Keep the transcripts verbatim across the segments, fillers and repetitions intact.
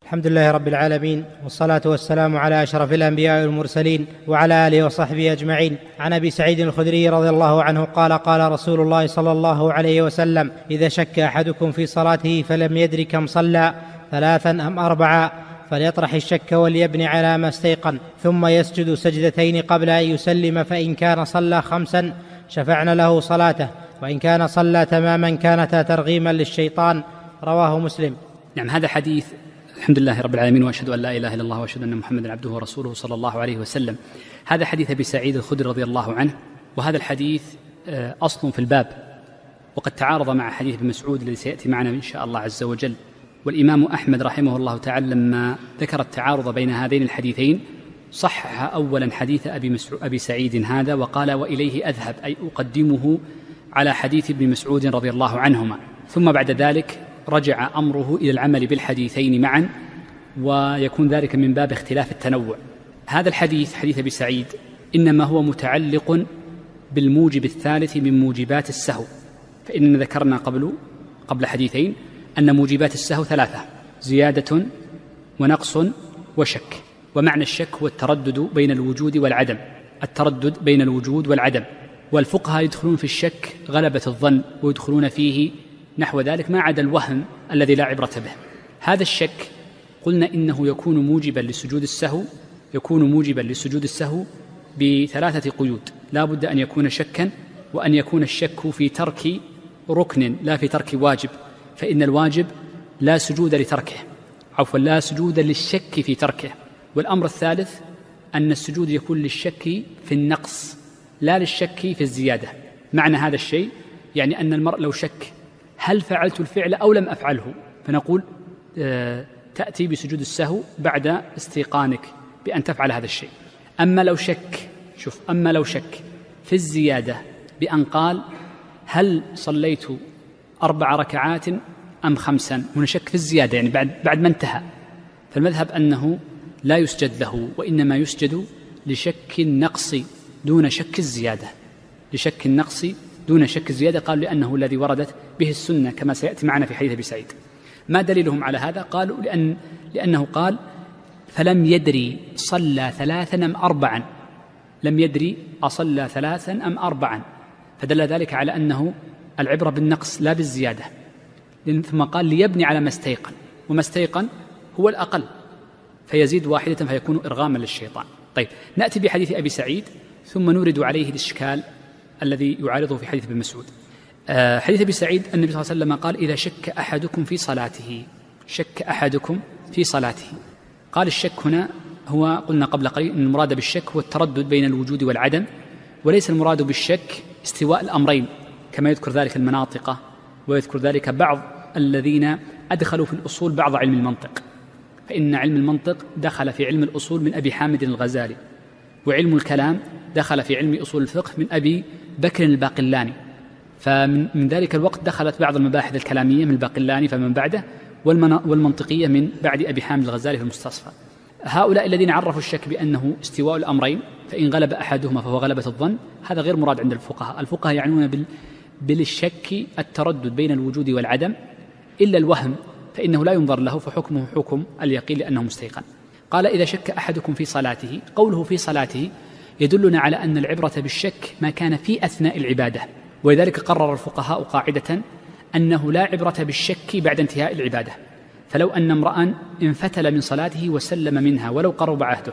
الحمد لله رب العالمين، والصلاة والسلام على أشرف الأنبياء والمرسلين وعلى آله وصحبه أجمعين. عن أبي سعيد الخدري رضي الله عنه قال: قال رسول الله صلى الله عليه وسلم: إذا شك أحدكم في صلاته فلم يدر كم صلى ثلاثا أم أربعا فليطرح الشك وليبني على ما استيقن، ثم يسجد سجدتين قبل أن يسلم، فإن كان صلى خمسا شفعنا له صلاته، وإن كان صلى تماما كانتا ترغيما للشيطان. رواه مسلم. نعم، هذا حديث. الحمد لله رب العالمين، وأشهد أن لا إله إلا الله وأشهد أن محمدا عبده ورسوله صلى الله عليه وسلم. هذا حديث أبي سعيد الخدري رضي الله عنه، وهذا الحديث أصل في الباب، وقد تعارض مع حديث ابن مسعود الذي سيأتي معنا إن شاء الله عز وجل. والإمام أحمد رحمه الله تعالى لما ذكر التعارض بين هذين الحديثين صحح أولا حديث أبي, مسعود أبي سعيد هذا، وقال: وإليه أذهب، أي أقدمه على حديث ابن مسعود رضي الله عنهما. ثم بعد ذلك رجع أمره إلى العمل بالحديثين معا، ويكون ذلك من باب اختلاف التنوع. هذا الحديث حديث أبي سعيد إنما هو متعلق بالموجب الثالث من موجبات السهو، فإننا ذكرنا قبل قبل حديثين أن موجبات السهو ثلاثة: زيادة ونقص وشك. ومعنى الشك هو التردد بين الوجود والعدم، التردد بين الوجود والعدم. والفقهاء يدخلون في الشك غلبة الظن، ويدخلون فيه نحو ذلك ما عدا الوهم الذي لا عبرة به. هذا الشك قلنا إنه يكون موجبا لسجود السهو، يكون موجبا لسجود السهو بثلاثة قيود: لا بد أن يكون شكا، وأن يكون الشك في ترك ركن لا في ترك واجب، فإن الواجب لا سجود لتركه، عفوا لا سجود للشك في تركه. والأمر الثالث أن السجود يكون للشك في النقص لا للشك في الزيادة. معنى هذا الشيء يعني أن المرء لو شك هل فعلت الفعل أو لم أفعله، فنقول آه تأتي بسجود السهو بعد استيقانك بأن تفعل هذا الشيء. أما لو شك شوف أما لو شك في الزيادة بأن قال: هل صليت أربع ركعات أم خمسا، هنا شك في الزيادة يعني بعد, بعد ما انتهى، فالمذهب أنه لا يسجد له، وإنما يسجد لشك النقص دون شك الزيادة، لشك النقص دون شك الزيادة. قالوا لأنه الذي وردت به السنة كما سيأتي معنا في حديث أبي سعيد. ما دليلهم على هذا؟ قالوا لأن لأنه قال: فلم يدري صلى ثلاثا أم أربعا، لم يدري أصلى ثلاثا أم أربعا، فدل ذلك على أنه العبرة بالنقص لا بالزيادة. ثم قال: ليبني على ما استيقن، وما استيقن هو الأقل، فيزيد واحدة فيكون إرغاما للشيطان. طيب، نأتي بحديث أبي سعيد ثم نورد عليه الإشكال الذي يعارضه في حديث ابن مسعود. آه حديث أبي سعيد النبي صلى الله عليه وسلم قال: إذا شك أحدكم في صلاته، شك أحدكم في صلاته. قال الشك هنا هو قلنا قبل قليل أن المراد بالشك هو التردد بين الوجود والعدم، وليس المراد بالشك استواء الأمرين كما يذكر ذلك المناطقة، ويذكر ذلك بعض الذين أدخلوا في الأصول بعض علم المنطق. فإن علم المنطق دخل في علم الأصول من أبي حامد الغزالي، وعلم الكلام دخل في علم أصول الفقه من أبي بكر الباقلاني، فمن من ذلك الوقت دخلت بعض المباحث الكلامية من الباقلاني فمن بعده، والمنطقية من بعد أبي حامد الغزالي في المستصفى. هؤلاء الذين عرفوا الشك بأنه استواء الأمرين، فإن غلب أحدهما فهو غلبة الظن، هذا غير مراد عند الفقهاء. الفقهاء يعنون بال بالشك التردد بين الوجود والعدم، إلا الوهم فإنه لا ينظر له، فحكمه حكم اليقين لأنه مستيقن. قال: إذا شك أحدكم في صلاته، قوله في صلاته يدلنا على أن العبرة بالشك ما كان في أثناء العبادة، ولذلك قرر الفقهاء قاعدة أنه لا عبرة بالشك بعد انتهاء العبادة. فلو أن امرأ انفتل من صلاته وسلم منها ولو قرب عهده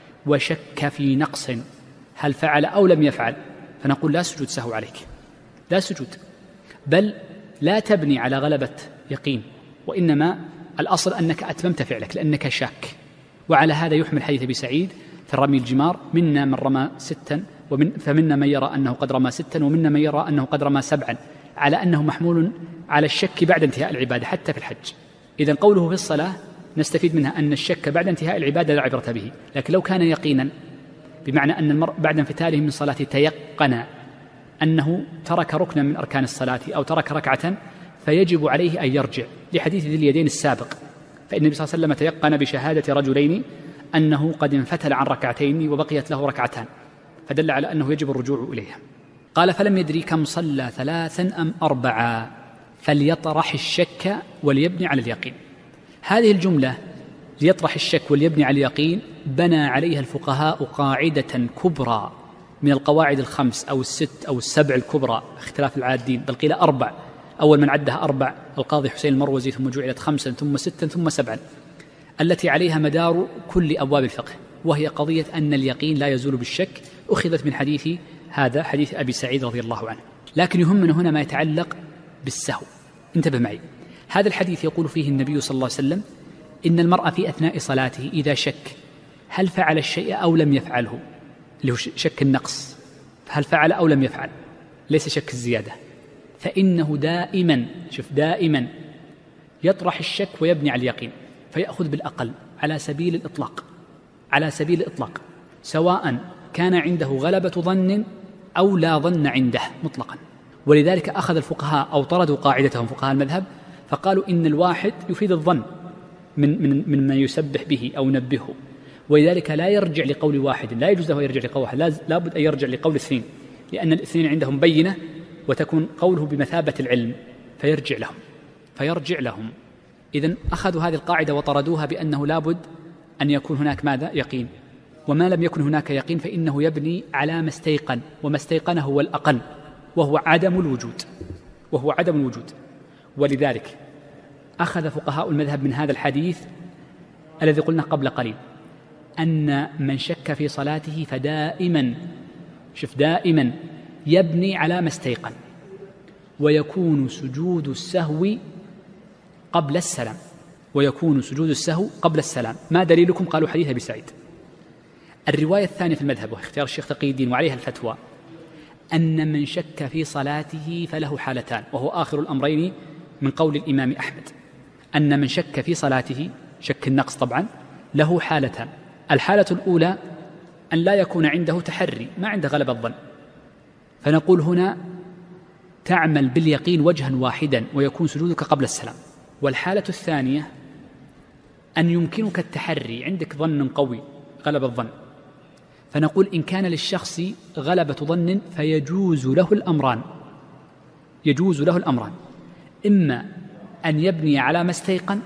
وشك في نقص هل فعل أو لم يفعل، فنقول: لا سجود سهو عليك، لا سجود، بل لا تبني على غلبة يقين، وإنما الأصل أنك أتممت فعلك لأنك شاك. وعلى هذا يحمل حديث أبي سعيد في رمي الجمار: منا من رمى ستا ومن فمنا من يرى أنه قد رمى ستا ومنا من يرى أنه قد رمى سبعا، على أنه محمول على الشك بعد انتهاء العبادة حتى في الحج. إذن قوله في الصلاة نستفيد منها أن الشك بعد انتهاء العبادة لا عبرة به، لكن لو كان يقينا بمعنى أن المرء بعد انفتاله من صلاته تيقن أنه ترك ركنا من أركان الصلاة أو ترك ركعة، فيجب عليه أن يرجع، لحديث ذي اليدين السابق. فإن النبي صلى الله عليه وسلم تيقن بشهادة رجلين أنه قد انفتل عن ركعتين وبقيت له ركعتان، فدل على أنه يجب الرجوع إليها. قال: فلم يدري كم صلى ثلاثا أم أربعا فليطرح الشك وليبني على اليقين. هذه الجملة ليطرح الشك وليبني على اليقين بنى عليها الفقهاء قاعدة كبرى من القواعد الخمس أو الست أو السبع الكبرى اختلاف العادين، بل قيل أربع، أول من عدها أربع القاضي حسين المروزي، ثم جعلت خمسا ثم ستا ثم سبعا، التي عليها مدار كل أبواب الفقه، وهي قضية أن اليقين لا يزول بالشك، أخذت من حديث هذا حديث أبي سعيد رضي الله عنه. لكن يهمنا هنا ما يتعلق بالسهو. انتبه معي، هذا الحديث يقول فيه النبي صلى الله عليه وسلم إن المرء في أثناء صلاته إذا شك هل فعل الشيء أو لم يفعله، اللي هو شك النقص، هل فعل أو لم يفعل، ليس شك الزيادة، فإنه دائما شوف دائما يطرح الشك ويبني على اليقين، فيأخذ بالأقل على سبيل الإطلاق، على سبيل الإطلاق، سواء كان عنده غلبة ظن أو لا ظن عنده مطلقا. ولذلك أخذ الفقهاء أو طردوا قاعدتهم فقهاء المذهب فقالوا إن الواحد يفيد الظن من من من ما يسبح به أو نبهه، ولذلك لا يرجع لقول واحد، لا يجوز له يرجع لقول واحد، لا بد أن يرجع لقول اثنين، لأن الاثنين عندهم بينة وتكون قوله بمثابة العلم، فيرجع لهم فيرجع لهم إذن أخذوا هذه القاعدة وطردوها بأنه لا بد أن يكون هناك ماذا؟ يقين، وما لم يكن هناك يقين فإنه يبني على ما استيقن، وما استيقن هو الأقل، وهو عدم الوجود، وهو عدم الوجود. ولذلك أخذ فقهاء المذهب من هذا الحديث الذي قلنا قبل قليل أن من شك في صلاته فدائما شوف دائما يبني على ما استيقن، ويكون سجود السهو قبل السلام، ويكون سجود السهو قبل السلام. ما دليلكم؟ قالوا حديث أبي سعيد. الرواية الثانية في المذهب واختيار الشيخ تقي الدين وعليها الفتوى أن من شك في صلاته فله حالتان، وهو آخر الأمرين من قول الإمام أحمد، أن من شك في صلاته شك النقص طبعا له حالتان. الحالة الأولى أن لا يكون عنده تحري، ما عنده غلبة الظن، فنقول هنا تعمل باليقين وجها واحدا ويكون سجودك قبل السلام. والحالة الثانية أن يمكنك التحري، عندك ظن قوي غلبة الظن، فنقول إن كان للشخص غلبة ظن فيجوز له الأمران، يجوز له الأمران، إما أن يبني على ما استيقن،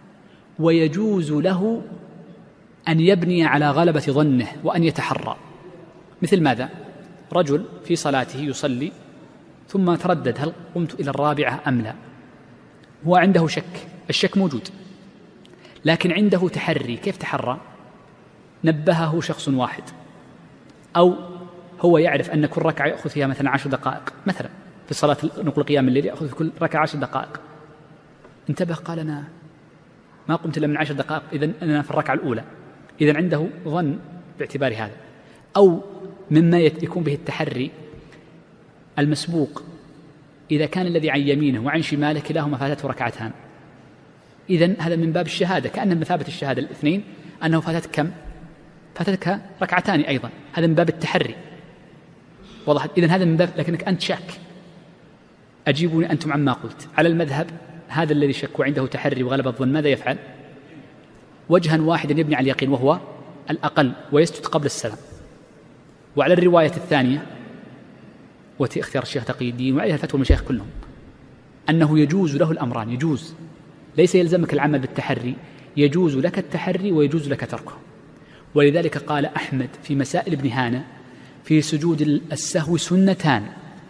ويجوز له أن يبني على غلبة ظنه وأن يتحرى. مثل ماذا؟ رجل في صلاته يصلي ثم تردد هل قمت إلى الرابعة أم لا، هو عنده شك، الشك موجود لكن عنده تحري. كيف تحرى؟ نبهه شخص واحد، أو هو يعرف أن كل ركعة يأخذ فيها مثلا عشر دقائق، مثلا في الصلاة نقول قيام الليل يأخذ في كل ركعة عشر دقائق، انتبه قال أنا ما قمت إلا من عشر دقائق، إذن أنا في الركعة الأولى، إذن عنده ظن باعتبار هذا. أو مما يكون به التحري المسبوق، إذا كان الذي عن يمينه وعن شماله كلاهما فاتته ركعتان، إذن هذا من باب الشهادة، كأن مثابة الشهادة الاثنين أنه فاتتك كم؟ فاتتك ركعتان أيضا، هذا من باب التحري، وضحت؟ إذن هذا من باب، لكنك أنت شك. أجيبوني أنتم عما قلت. على المذهب هذا الذي شك وعنده تحري وغلب الظن ماذا يفعل؟ وجها واحدا يبني على اليقين وهو الأقل، ويسجد قبل السلام. وعلى الرواية الثانية وتي اختيار الشيخ تقي الدين وعليها الفتوى المشايخ كلهم أنه يجوز له الأمران، يجوز، ليس يلزمك العمل بالتحري، يجوز لك التحري ويجوز لك تركه. ولذلك قال أحمد في مسائل ابن هانة في سجود السهو سنتان،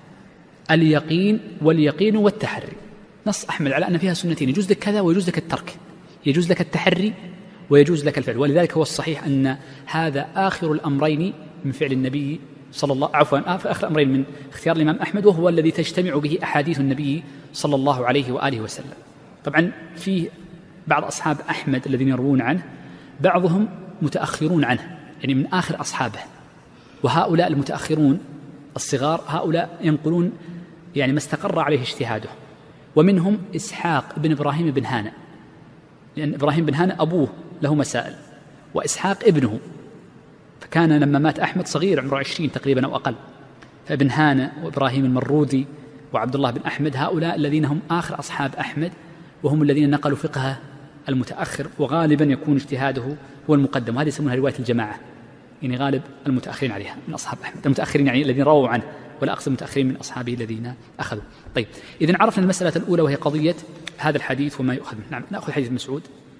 اليقين واليقين والتحري، نص أحمد على أن فيها سنتين، يجوز لك كذا ويجوز لك الترك، يجوز لك التحري ويجوز لك الفعل. ولذلك هو الصحيح أن هذا آخر الأمرين من فعل النبي صلى الله عفوا آخر الأمرين من اختيار الإمام أحمد، وهو الذي تجتمع به أحاديث النبي صلى الله عليه وآله وسلم. طبعا في بعض أصحاب أحمد الذين يروون عنه بعضهم متأخرون عنه، يعني من آخر أصحابه، وهؤلاء المتأخرون الصغار هؤلاء ينقلون يعني ما استقر عليه اجتهاده. ومنهم إسحاق بن إبراهيم بن هانة، لأن إبراهيم بن هانة أبوه له مسائل، وإسحاق ابنه، فكان لما مات أحمد صغير عمره عشرين تقريبا أو أقل، فابن هانة وإبراهيم المروذي وعبد الله بن أحمد هؤلاء الذين هم آخر أصحاب أحمد، وهم الذين نقلوا فقهه المتأخر، وغالبا يكون اجتهاده هو المقدم، وهذه يسمونها رواية الجماعة، يعني غالب المتأخرين عليها من أصحاب أحمد، المتأخرين يعني الذين رووا عنه، ولا أقصد المتأخرين من أصحابه الذين أخذوا. طيب إذن عرفنا المسألة الأولى وهي قضية هذا الحديث وما يؤخذ منه. نعم، نأخذ حديث مسعود.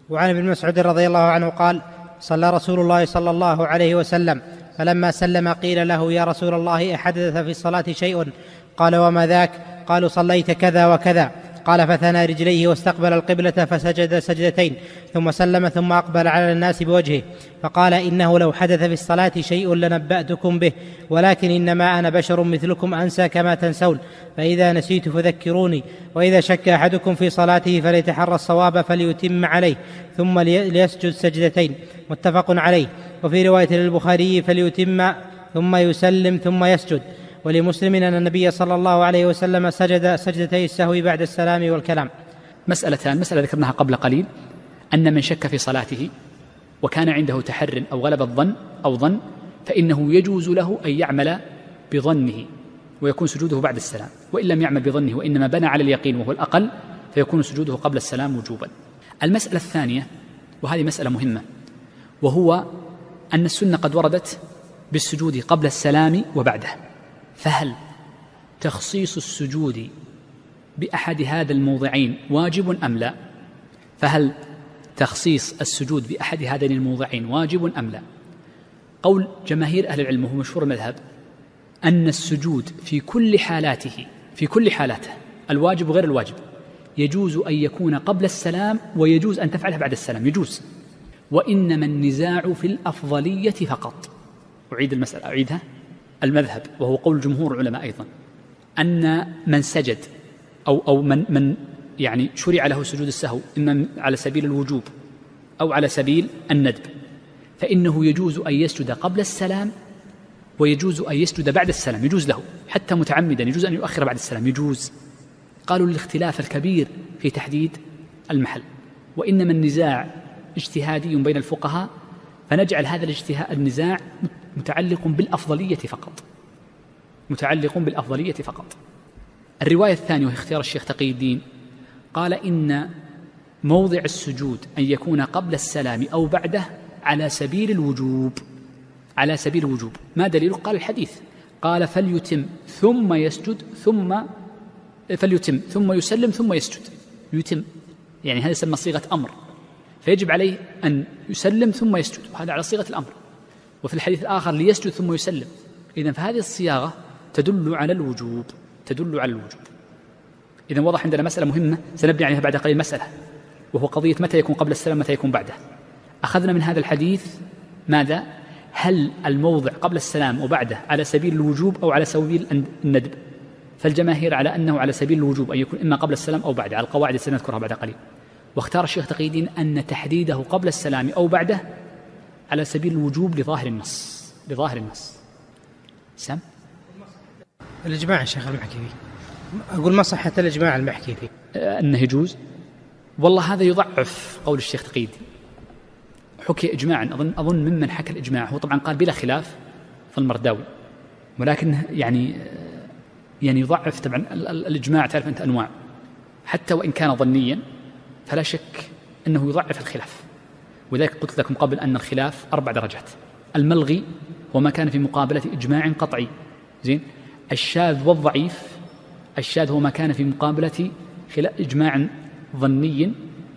وعن ابن مسعود رضي الله عنه قال: صلى رسول الله صلى الله عليه وسلم، فلما سلم قيل له: يا رسول الله، أحدث في الصلاة شيء؟ قال: وما ذاك؟ قالوا: صليت كذا وكذا. قال: فثنى رجليه واستقبل القبلة فسجد سجدتين ثم سلم ثم أقبل على الناس بوجهه فقال: إنه لو حدث في الصلاة شيء لنبأتكم به، ولكن إنما أنا بشر مثلكم أنسى كما تنسون، فإذا نسيت فذكروني، وإذا شك أحدكم في صلاته فليتحرى الصواب فليتم عليه ثم ليسجد سجدتين. متفق عليه. وفي رواية للبخاري: فليتم ثم يسلم ثم يسجد. ولمسلم أن النبي صلى الله عليه وسلم سجد سجدتي السهو بعد السلام والكلام. مسألتان: مسألة ذكرناها قبل قليل، أن من شك في صلاته وكان عنده تحر أو غلب الظن أو ظن فإنه يجوز له أن يعمل بظنه ويكون سجوده بعد السلام، وإن لم يعمل بظنه وإنما بنى على اليقين وهو الأقل فيكون سجوده قبل السلام وجوبا. المسألة الثانية، وهذه مسألة مهمة، وهو أن السنة قد وردت بالسجود قبل السلام وبعده، فهل تخصيص السجود بأحد هذا الموضعين واجب أم لا؟ فهل تخصيص السجود بأحد هذين الموضعين واجب أم لا؟ قول جماهير أهل العلم وهو مشهور المذهب أن السجود في كل حالاته في كل حالاته الواجب وغير الواجب يجوز أن يكون قبل السلام ويجوز أن تفعله بعد السلام، يجوز، وإنما النزاع في الأفضلية فقط. أعيد المسألة أعيدها المذهب وهو قول جمهور العلماء أيضا أن من سجد أو أو من من يعني شرع له سجود السهو إما على سبيل الوجوب أو على سبيل الندب فإنه يجوز أن يسجد قبل السلام ويجوز أن يسجد بعد السلام، يجوز له حتى متعمدا، يجوز أن يؤخر بعد السلام، يجوز. قالوا الاختلاف الكبير في تحديد المحل، وإنما النزاع اجتهادي بين الفقهاء، فنجعل هذا الاجتهاد النزاع متعلق بالأفضلية فقط، متعلق بالأفضلية فقط. الرواية الثانية وهي اختيار الشيخ تقي الدين قال إن موضع السجود أن يكون قبل السلام أو بعده على سبيل الوجوب، على سبيل الوجوب. ما دليل؟ قال الحديث، قال: فليتم ثم يسجد ثم فليتم ثم يسلم ثم يسجد. يتم يعني هذا يسمى صيغة أمر، فيجب عليه أن يسلم ثم يسجد، وهذا على صيغة الأمر. وفي الحديث الآخر: ليسجد ثم يسلم. إذن فهذه الصياغة تدل على الوجوب، تدل على الوجوب. إذن واضح عندنا مسألة مهمة سنبني عليها بعد قليل، مسألة وهو قضية متى يكون قبل السلام متى يكون بعده. أخذنا من هذا الحديث ماذا؟ هل الموضع قبل السلام وبعده على سبيل الوجوب أو على سبيل الندب؟ فالجماهير على أنه على سبيل الوجوب، أن يكون إما قبل السلام أو بعده، على القواعد التي سنذكرها بعد قليل. واختار الشيخ تقي الدين أن تحديده قبل السلام أو بعده على سبيل الوجوب لظاهر النص، لظاهر النص. سام الإجماع الشيخ المحكي فيه، أقول ما صحة الإجماع المحكي فيه أنه يجوز. والله هذا يضعف قول الشيخ تقي الدين، حكي إجماعا، أظن أظن ممن حكى الإجماع هو طبعا قال بلا خلاف في المرداوي، ولكن يعني يعني يضعف. طبعا الإجماع تعرف أنت أنواع، حتى وإن كان ظنيا فلا شك أنه يضعف الخلاف، وذلك قلت لكم قبل أن الخلاف أربع درجات: الملغي وما كان في مقابلة إجماع قطعي، زين، الشاذ والضعيف، الشاذ هو ما كان في مقابلة إجماع ظني،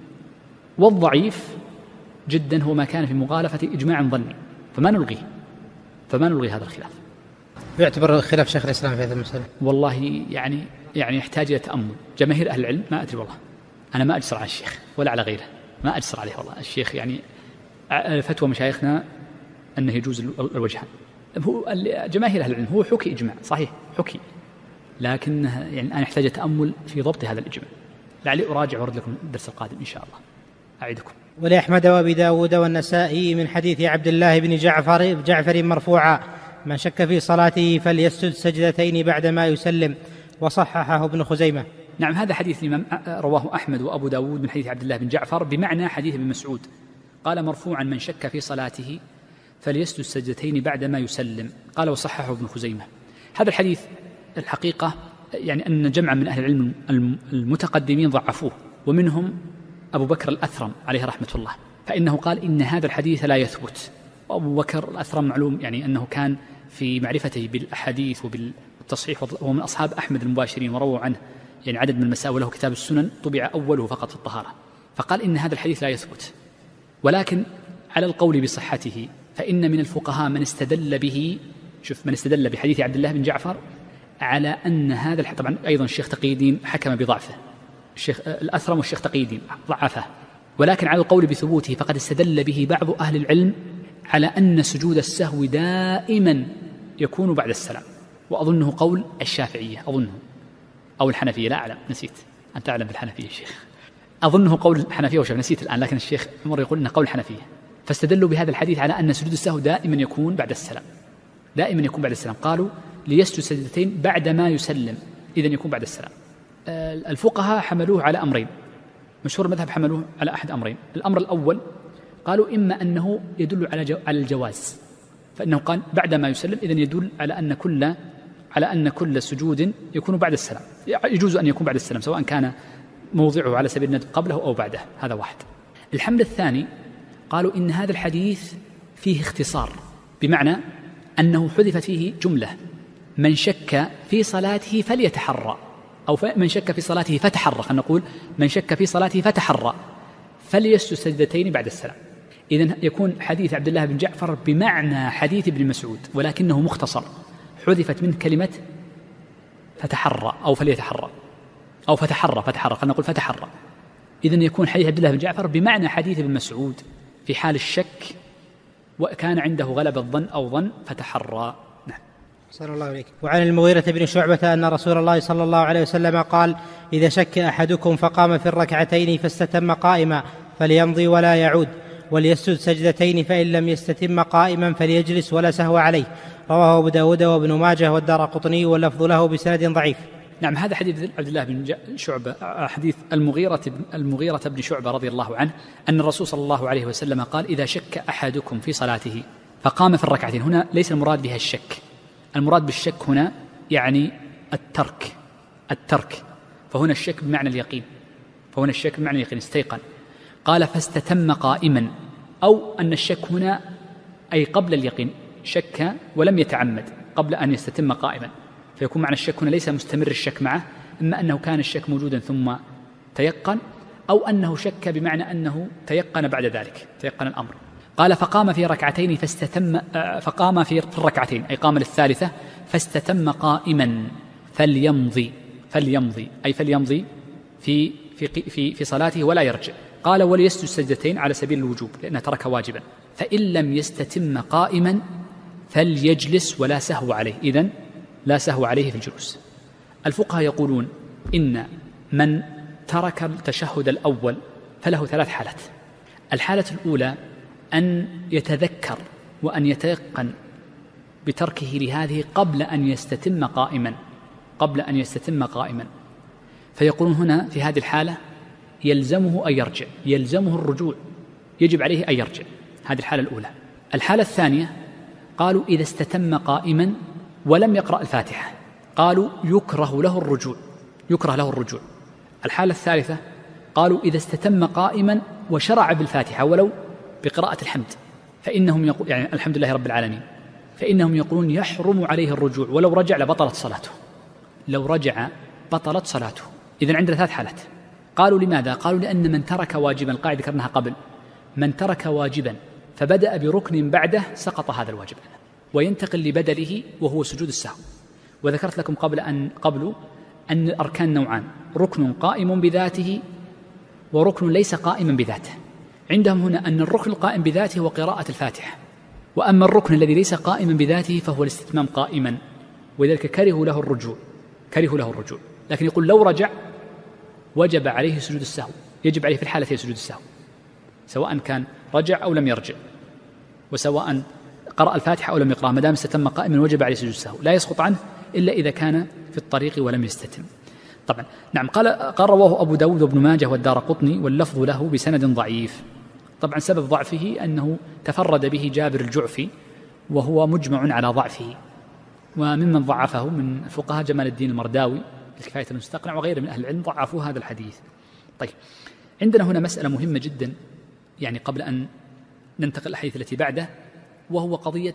والضعيف جدا هو ما كان في مخالفة إجماع ظني، فما نلغيه فما نلغي هذا الخلاف. يعتبر خلاف شيخ الإسلام في هذه المسألة؟ والله يعني يعني يحتاج إلى تأمل. جماهير أهل العلم ما أدري والله، أنا ما أجسر على الشيخ ولا على غيره، ما أجسر عليه والله. الشيخ يعني فتوى مشايخنا أنه يجوز الوجهان. هو جماهير أهل العلم هو حكي إجماع صحيح، حكي، لكن يعني أنا أحتاج تأمل في ضبط هذا الإجماع. لعلي أراجع وأرد لكم الدرس القادم إن شاء الله، أعدكم. ولأحمد وأبي داود والنسائي من حديث عبد الله بن جعفر جعفر مرفوعا: من شك في صلاته فليسجد سجدتين بعدما يسلم، وصححه ابن خزيمة. نعم، هذا حديث الإمام رواه أحمد وأبو داود من حديث عبد الله بن جعفر بمعنى حديث ابن مسعود، قال مرفوعا: من شك في صلاته فليسجد سجدتين بعدما يسلم، قال وصححه ابن خزيمة. هذا الحديث الحقيقة يعني أن جمعا من أهل العلم المتقدمين ضعفوه، ومنهم أبو بكر الأثرم عليه رحمة الله، فإنه قال إن هذا الحديث لا يثبت. وأبو بكر الأثرم معلوم يعني أنه كان في معرفته بالأحاديث وبالتصحيح، وهو من أصحاب أحمد المباشرين ورووا عنه يعني عدد من المسائل، وله كتاب السنن طبع أوله فقط في الطهارة، فقال إن هذا الحديث لا يثبت، ولكن على القول بصحته فإن من الفقهاء من استدل به، شوف، من استدل بحديث عبد الله بن جعفر على أن هذا الحديث، طبعا أيضا الشيخ تقي الدين حكم بضعفه، الشيخ الأثرم والشيخ تقي الدين ضعفه، ولكن على القول بثبوته فقد استدل به بعض أهل العلم على أن سجود السهو دائما يكون بعد السلام، وأظنه قول الشافعية أظنه أو الحنفية، لا أعلم، نسيت، أنت أعلم بالحنفية الشيخ، أظنه قول الحنفية وشاف، نسيت الآن، لكن الشيخ عمر يقول إنه قول الحنفية. فاستدلوا بهذا الحديث على أن سجود السهو دائما يكون بعد السلام، دائما يكون بعد السلام، قالوا ليسجد سجدتين بعد ما يسلم، إذن يكون بعد السلام. الفقهاء حملوه على أمرين، مشهور المذهب حملوه على أحد أمرين. الأمر الأول قالوا إما أنه يدل على جو على الجواز، فإنه قال بعد ما يسلم، إذن يدل على أن كل على أن كل سجود يكون بعد السلام، يجوز أن يكون بعد السلام سواء كان موضعه على سبيل الندب قبله أو بعده، هذا واحد. الحمل الثاني قالوا إن هذا الحديث فيه اختصار، بمعنى أنه حذفت فيه جملة: من شك في صلاته فليتحرى، أو من شك في صلاته فتحرى، خلينا نقول من شك في صلاته فتحرى فليسجد سجدتين بعد السلام. إذن يكون حديث عبد الله بن جعفر بمعنى حديث ابن مسعود، ولكنه مختصر، حذفت من كلمة فتحرى أو فليتحرى أو فتحرى فتحرى خلينا نقول فتحرى. إذن يكون حديث عبد الله بن جعفر بمعنى حديث ابن مسعود في حال الشك وكان عنده غلبة الظن أو ظن فتحرى. نعم. صلى الله عليك. وعن المغيرة بن شعبة أن رسول الله صلى الله عليه وسلم قال: إذا شك أحدكم فقام في الركعتين فاستتم قائما فليمضي ولا يعود، وليسجد سجدتين، فإن لم يستتم قائما فليجلس ولا سهو عليه. رواه أبو داود وابن ماجه والدارقطني، واللفظ له بسند ضعيف. نعم، هذا حديث عبد الله بن شعبة، حديث المغيرة المغيرة بن شعبة رضي الله عنه أن الرسول صلى الله عليه وسلم قال: إذا شك أحدكم في صلاته فقام في الركعتين. هنا ليس المراد بها الشك، المراد بالشك هنا يعني الترك الترك فهنا الشك بمعنى اليقين، فهنا الشك بمعنى اليقين، استيقن. قال: فاستتم قائما، أو أن الشك هنا أي قبل اليقين، شك ولم يتعمد قبل أن يستتم قائما، فيكون معنى الشك هنا ليس مستمر الشك معه، إما أنه كان الشك موجودا ثم تيقن، أو أنه شك بمعنى أنه تيقن بعد ذلك، تيقن الأمر. قال: فقام في ركعتين فاستتم فقام في الركعتين أي قام للثالثة فاستتم قائما فليمضي فليمضي أي فليمضي في في في في صلاته ولا يرجع. قال: وليسجد سجدتين على سبيل الوجوب لأنه ترك واجبا. فإن لم يستتم قائما فليجلس ولا سهو عليه، إذن لا سهو عليه في الجلوس. الفقهاء يقولون إن من ترك التشهد الأول فله ثلاث حالات. الحالة الأولى أن يتذكر وأن يتيقن بتركه لهذه قبل أن يستتم قائما قبل أن يستتم قائما فيقولون هنا في هذه الحالة يلزمه أن يرجع، يلزمه الرجوع، يجب عليه أن يرجع. هذه الحالة الأولى. الحالة الثانية قالوا إذا استتم قائما ولم يقرأ الفاتحة قالوا يكره له الرجوع، يكره له الرجوع. الحالة الثالثة قالوا إذا استتم قائما وشرع بالفاتحة ولو بقراءة الحمد فإنهم يقول يعني الحمد لله رب العالمين، فإنهم يقولون يحرم عليه الرجوع، ولو رجع لبطلت صلاته، لو رجع بطلت صلاته. إذن عندنا ثلاث حالات. قالوا لماذا؟ قالوا لأن من ترك واجبا، القاعدة ذكرناها قبل، من ترك واجبا فبدأ بركن بعده سقط هذا الواجب وينتقل لبدله وهو سجود السهو. وذكرت لكم قبل أن قبل أن الأركان نوعان: ركن قائم بذاته وركن ليس قائما بذاته. عندهم هنا أن الركن القائم بذاته هو قراءة الفاتحة، وأما الركن الذي ليس قائما بذاته فهو الاستتمام قائما، ولذلك كرهوا له الرجوع كرهوا له الرجوع لكن يقول لو رجع وجب عليه سجود السهو، يجب عليه في الحالتين سجود السهو، سواء كان رجع أو لم يرجع، وسواء قرأ الفاتحة أو لم يقرأ، ما دام استتم قائما وجب عليه سجود السهو، لا يسقط عنه إلا إذا كان في الطريق ولم يستتم. طبعا نعم. قال قال رواه أبو داود وابن ماجه والدارقطني، واللفظ له بسند ضعيف. طبعا سبب ضعفه أنه تفرد به جابر الجعفي وهو مجمع على ضعفه، وممن ضعفه من الفقهاء جمال الدين المرداوي الكفاية المستقنع وغيره من أهل العلم ضعفوا هذا الحديث. طيب، عندنا هنا مسألة مهمة جدا يعني قبل أن ننتقل الحديث التي بعده، وهو قضية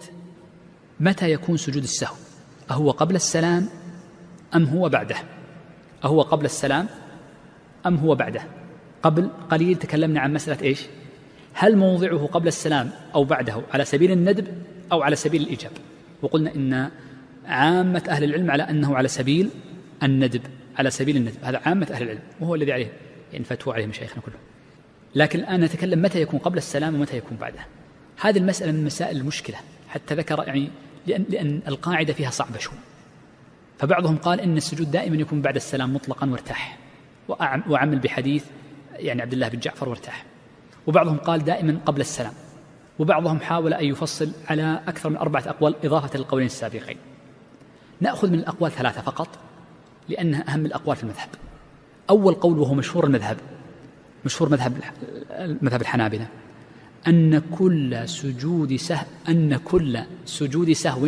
متى يكون سجود السهو؟ أهو قبل السلام أم هو بعده؟ أهو قبل السلام أم هو بعده؟ قبل قليل تكلمنا عن مسألة إيش؟ هل موضعه قبل السلام أو بعده على سبيل الندب أو على سبيل الإيجاب؟ وقلنا إن عامة أهل العلم على أنه على سبيل الندب، على سبيل الندب، هذا عامة أهل العلم وهو الذي عليه يعني فتوى عليه مشايخنا كلهم. لكن الآن نتكلم متى يكون قبل السلام ومتى يكون بعده. هذه المسألة من مسائل المشكلة، حتى ذكر يعني لأن, لأن القاعدة فيها صعبة شوي. فبعضهم قال إن السجود دائما يكون بعد السلام مطلقا وارتاح، وعمل بحديث يعني عبد الله بن جعفر وارتاح. وبعضهم قال دائما قبل السلام، وبعضهم حاول أن يفصل على أكثر من أربعة أقوال إضافة للقولين السابقين. نأخذ من الأقوال ثلاثة فقط لأنها أهم الأقوال في المذهب. أول قول وهو مشهور المذهب، مشهور مذهب مذهب الحنابلة، أن كل سجود سهو أن كل سجود سهو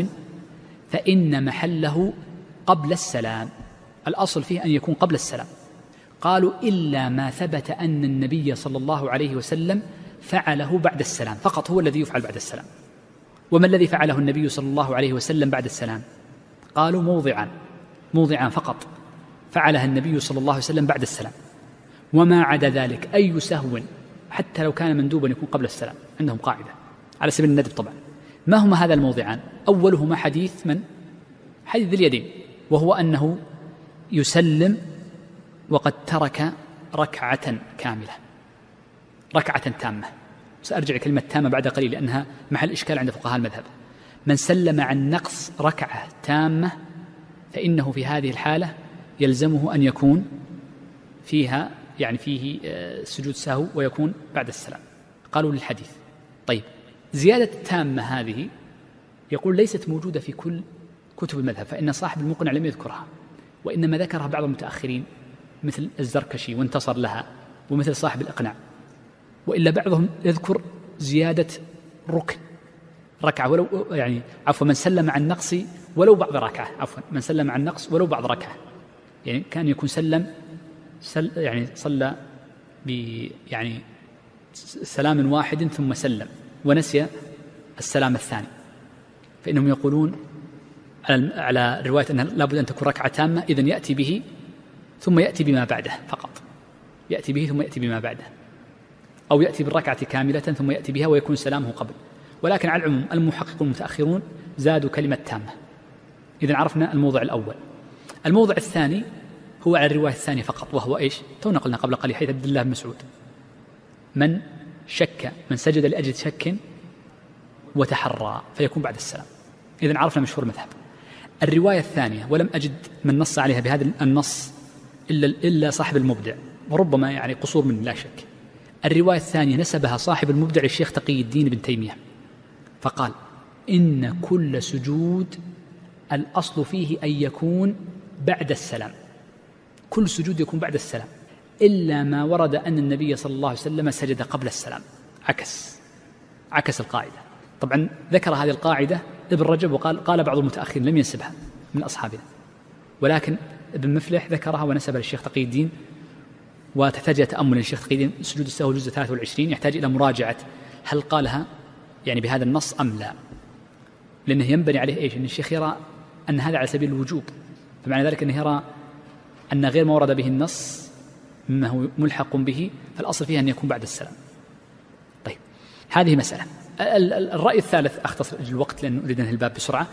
فإن محله قبل السلام. الأصل فيه أن يكون قبل السلام. قالوا إلا ما ثبت أن النبي صلى الله عليه وسلم فعله بعد السلام، فقط هو الذي يفعل بعد السلام. وما الذي فعله النبي صلى الله عليه وسلم بعد السلام؟ قالوا موضعان، موضعان فقط فعلها النبي صلى الله عليه وسلم بعد السلام. وما عدا ذلك أي سهو حتى لو كان مندوبا يكون قبل السلام، عندهم قاعدة على سبيل الندب طبعا. ما هما هذا الموضعان؟ أولهما حديث من؟ حديث ذي اليدين، وهو أنه يسلم وقد ترك ركعة كاملة، ركعة تامة. سأرجع كلمة تامة بعد قليل لأنها محل إشكال عند فقهاء المذهب. من سلم عن نقص ركعة تامة فإنه في هذه الحالة يلزمه أن يكون فيها يعني فيه سجود سهو ويكون بعد السلام. قالوا للحديث. طيب زيادة التامة هذه يقول ليست موجودة في كل كتب المذهب، فإن صاحب المقنع لم يذكرها، وإنما ذكرها بعض المتأخرين مثل الزركشي وانتصر لها، ومثل صاحب الإقناع. وإلا بعضهم يذكر زيادة ركن ركعة ولو يعني عفوا من سلم عن نقص ولو بعض ركعة عفوا من سلم عن نقص ولو بعض ركعة، يعني كان يكون سلم سل يعني صلى ب يعني سلام واحد ثم سلم ونسي السلام الثاني، فإنهم يقولون على على رواية أنها لابد أن تكون ركعة تامة، إذن يأتي به ثم يأتي بما بعده فقط، يأتي به ثم يأتي بما بعده، أو يأتي بالركعة كاملة ثم يأتي بها ويكون سلامه قبل. ولكن على العموم المحققون المتأخرون زادوا كلمة تامة. إذن عرفنا الموضع الأول. الموضع الثاني هو على الرواية الثانية فقط، وهو إيش؟ تونا قلنا قبل قليل حديث عبد الله بن مسعود، من شك من سجد لأجل شك وتحرى فيكون بعد السلام. إذن عرفنا مشهور المذهب. الرواية الثانية ولم أجد من نص عليها بهذا النص إلا إلا صاحب المبدع، وربما يعني قصور من لا شك. الرواية الثانية نسبها صاحب المبدع الشيخ تقي الدين بن تيمية، فقال إن كل سجود الأصل فيه أن يكون بعد السلام، كل سجود يكون بعد السلام إلا ما ورد أن النبي صلى الله عليه وسلم سجد قبل السلام. عكس عكس القاعدة. طبعا ذكر هذه القاعدة ابن رجب وقال قال بعض المتأخرين لم ينسبها من أصحابنا، ولكن ابن مفلح ذكرها ونسبها للشيخ تقي الدين، وتحتاج تأمل للشيخ تقي الدين. سجود السهو الجزء ثلاثة والعشرين يحتاج إلى مراجعة هل قالها يعني بهذا النص أم لا، لأنه ينبني عليه إيش؟ أن الشيخ يرى أن هذا على سبيل الوجوب، فمعنى ذلك أنه يرى أن غير ما ورد به النص مما هو ملحق به فالأصل فيها أن يكون بعد السلام. طيب هذه مسألة. الرأي الثالث أختصر الوقت لأن أريد أنهي الباب بسرعة.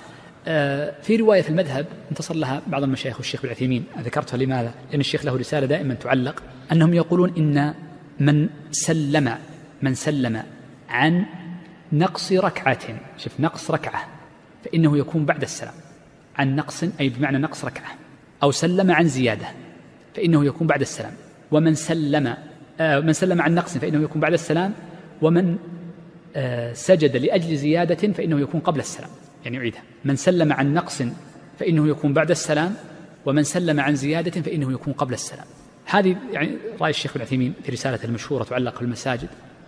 في رواية في المذهب انتصر لها بعض المشايخ والشيخ بالعثيمين، ذكرتها لماذا؟ لأن الشيخ له رسالة دائما تعلق، أنهم يقولون إن من سلم من سلم عن نقص ركعة، شوف نقص ركعة، فإنه يكون بعد السلام. عن نقص أي بمعنى نقص ركعة، أو سلم عن زيادة فإنه يكون بعد السلام. ومن سلم آه من سلم عن نقص فإنه يكون بعد السلام، ومن آه سجد لأجل زيادة فإنه يكون قبل السلام. يعني أعيدها، من سلم عن نقص فإنه يكون بعد السلام، ومن سلم عن زيادة فإنه يكون قبل السلام. هذه يعني رأي الشيخ العثيمين في رسالة المشهورة تعلق في المساجد.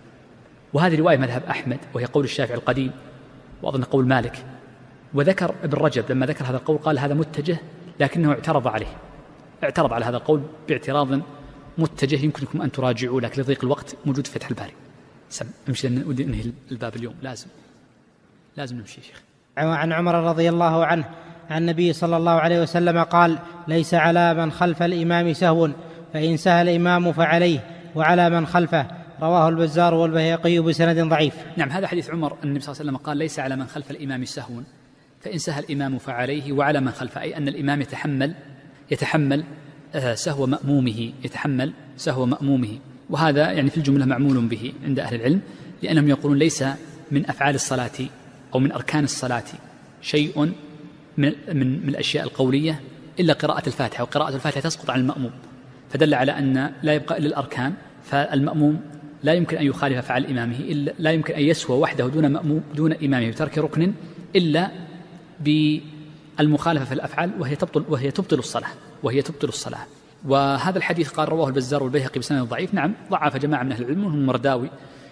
وهذه رواية مذهب أحمد وهي قول الشافعي القديم، وأظن قول مالك. وذكر ابن رجب لما ذكر هذا القول قال هذا متجه، لكنه اعترض عليه، اعترض على هذا القول باعتراض متجه يمكنكم أن تراجعوا، لكن لضيق الوقت موجود في فتح الباري. سم امشي لأن أودي أنهي الباب اليوم، لازم لازم نمشي يا شيخ. عن عمر رضي الله عنه عن النبي صلى الله عليه وسلم قال: ليس على من خلف الإمام سهو، فإن سهى الإمام فعليه، وعلى من خلفه. رواه البزار والبيهقي بسند ضعيف. نعم، هذا حديث عمر. النبي صلى الله عليه وسلم قال: ليس على من خلف الإمام سهو، فإن سهى الإمام فعليه وعلى من خلفه، أي أن الإمام يتحمل يتحمل سهو مأمومه يتحمل سهو مأمومه وهذا يعني في الجملة معمول به عند أهل العلم، لأنهم يقولون ليس من أفعال الصلاة أو من أركان الصلاة شيء من, من, من الأشياء القولية إلا قراءة الفاتحة، وقراءة الفاتحة تسقط عن المأموم، فدل على أن لا يبقى إلا الأركان، فالمأموم لا يمكن أن يخالف أفعال إمامه، إلا لا يمكن أن يسوى وحده دون مأموم دون إمامه بترك ركن إلا بالمخالفة في الأفعال، وهي تبطل وهي تبطل الصلاة وهي تبطل الصلاة. وهذا الحديث قال رواه البزار والبيهقي بسند ضعيف. نعم، ضعف جماعة من أهل العلم وهم المرداوي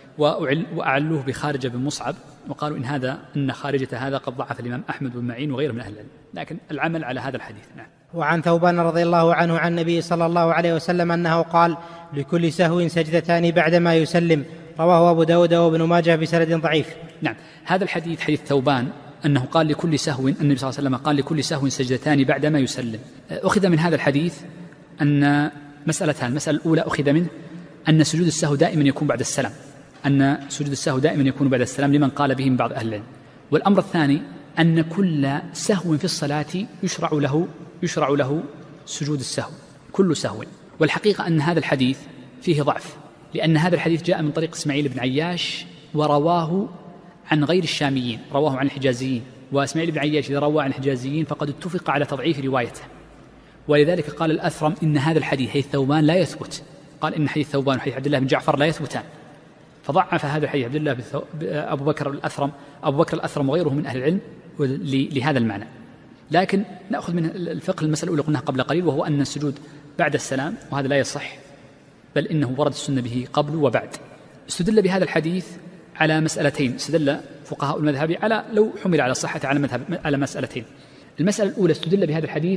وأعلوه بخارجة بن مصعب، وقالوا إن هذا إن خارجة هذا قد ضعف الإمام أحمد بن معين وغيره من أهل العلم، لكن العمل على هذا الحديث. نعم. وعن ثوبان رضي الله عنه عن النبي صلى الله عليه وسلم أنه قال: لكل سهو سجدتان بعدما يسلم. رواه أبو داود وابن ماجه بسند ضعيف. نعم، هذا الحديث حديث ثوبان أنه قال لكل سهو، النبي صلى الله عليه وسلم قال لكل سهو سجدتان بعدما يسلم. أخذ من هذا الحديث أن مسألتان: المسألة الأولى أخذ منه أن سجود السهو دائما يكون بعد السلام، أن سجود السهو دائما يكون بعد السلام لمن قال به من بعض أهل العلم. والأمر الثاني أن كل سهو في الصلاة يشرع له يشرع له سجود السهو، كل سهو. والحقيقة أن هذا الحديث فيه ضعف، لأن هذا الحديث جاء من طريق إسماعيل بن عياش ورواه عن غير الشاميين، رواه عن الحجازيين، وإسماعيل بن عياش إذا رواه عن الحجازيين فقد اتفق على تضعيف روايته، ولذلك قال الأثرم إن هذا الحديث حديث ثوبان لا يثبت، قال إن حديث ثوبان وحديث عبد الله بن جعفر لا يثبتان، فضعف هذا الحديث عبد الله بن أبو بكر الأثرم أبو بكر الأثرم وغيره من أهل العلم لهذا المعنى. لكن نأخذ من الفقه المسألة الأولى قلناها قبل قليل، وهو أن السجود بعد السلام، وهذا لا يصح، بل إنه ورد السنة به قبل وبعد. استدل بهذا الحديث على مسألتين، استدل فقهاء المذهب على لو حمل على صحة على مذهب على مسألتين. المسألة الأولى استدل بهذا الحديث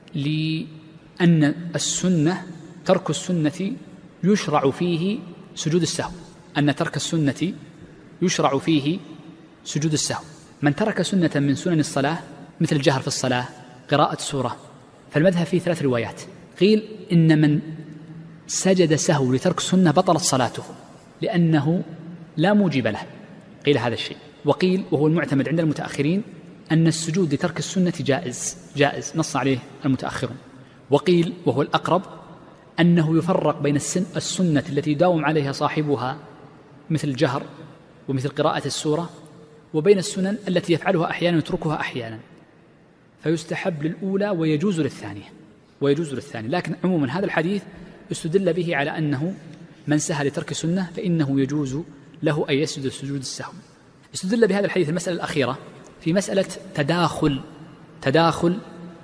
لأن السنة ترك السنة يشرع فيه سجود السهو، أن ترك السنة يشرع فيه سجود السهو. من ترك سنة من سنن الصلاة مثل الجهر في الصلاة، قراءة سورة، فالمذهب فيه ثلاث روايات. قيل إن من سجد سهو لترك سنة بطلت صلاته لأنه لا موجب له، قيل هذا الشيء. وقيل وهو المعتمد عند المتأخرين أن السجود لترك السنة جائز جائز نص عليه المتأخرون. وقيل وهو الأقرب أنه يفرق بين السن السنة التي يداوم عليها صاحبها مثل الجهر ومثل قراءة السورة، وبين السنن التي يفعلها أحيانا ويتركها أحيانا، فيستحب للأولى ويجوز للثانية ويجوز للثانية. لكن عموما هذا الحديث استدل به على أنه من سهى لترك سنة فإنه يجوز له أن يسجد سجود السهو. استدل بهذا الحديث المسألة الأخيرة في مسألة تداخل تداخل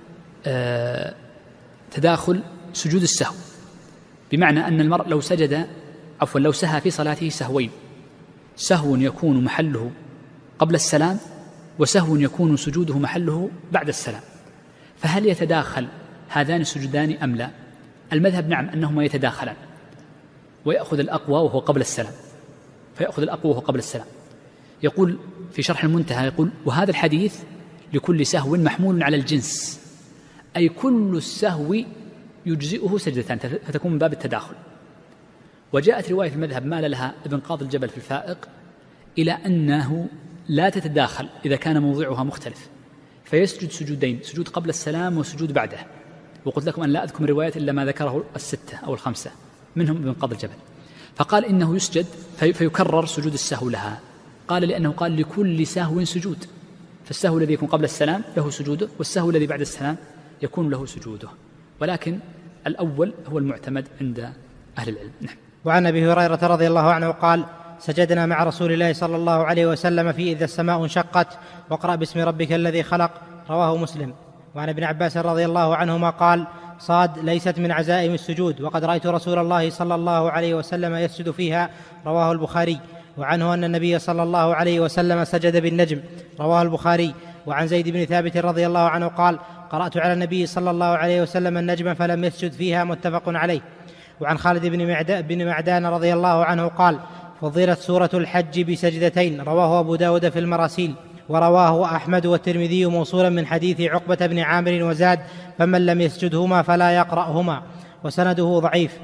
آه تداخل سجود السهو، بمعنى أن المرء لو سجد عفوا لو سهى في صلاته سهوين، سهو يكون محله قبل السلام وسهو يكون سجوده محله بعد السلام، فهل يتداخل هذان السجودان أم لا؟ المذهب نعم أنهما يتداخلان، ويأخذ الأقوى وهو قبل السلام فيأخذ الأقوى وهو قبل السلام. يقول في شرح المنتهى يقول: وهذا الحديث لكل سهو محمول على الجنس، أي كل السهو يجزئه سجدتان، فتكون من باب التداخل. وجاءت رواية المذهب مال لها ابن قاضي الجبل في الفائق إلى أنه لا تتداخل إذا كان موضعها مختلف، فيسجد سجودين، سجود قبل السلام وسجود بعده. وقلت لكم أن لا أذكر روايات إلا ما ذكره الستة أو الخمسة منهم ابن قاضي الجبل، فقال إنه يسجد في فيكرر سجود السهو لها. قال لأنه قال لكل سهو سجود، فالسهو الذي يكون قبل السلام له سجوده، والسهو الذي بعد السلام يكون له سجوده، ولكن الأول هو المعتمد عند أهل العلم. نعم. وعن أبي هريرة رضي الله عنه قال: سجدنا مع رسول الله صلى الله عليه وسلم في إذا السماء انشقت واقرأ باسم ربك الذي خلق. رواه مسلم. وعن ابن عباس رضي الله عنهما قال: صاد ليست من عزائم السجود، وقد رأيت رسول الله صلى الله عليه وسلم يسجد فيها. رواه البخاري. وعنه أن النبي صلى الله عليه وسلم سجد بالنجم. رواه البخاري. وعن زيد بن ثابت رضي الله عنه قال: قرأت على النبي صلى الله عليه وسلم النجم فلم يسجد فيها. متفق عليه. وعن خالد بن معدان رضي الله عنه قال: فضلت سورة الحج بسجدتين. رواه أبو داود في المراسيل. ورواه أحمد والترمذي موصولا من حديث عقبة بن عامر وزاد: فمن لم يسجدهما فلا يقرأهما. وسنده ضعيف.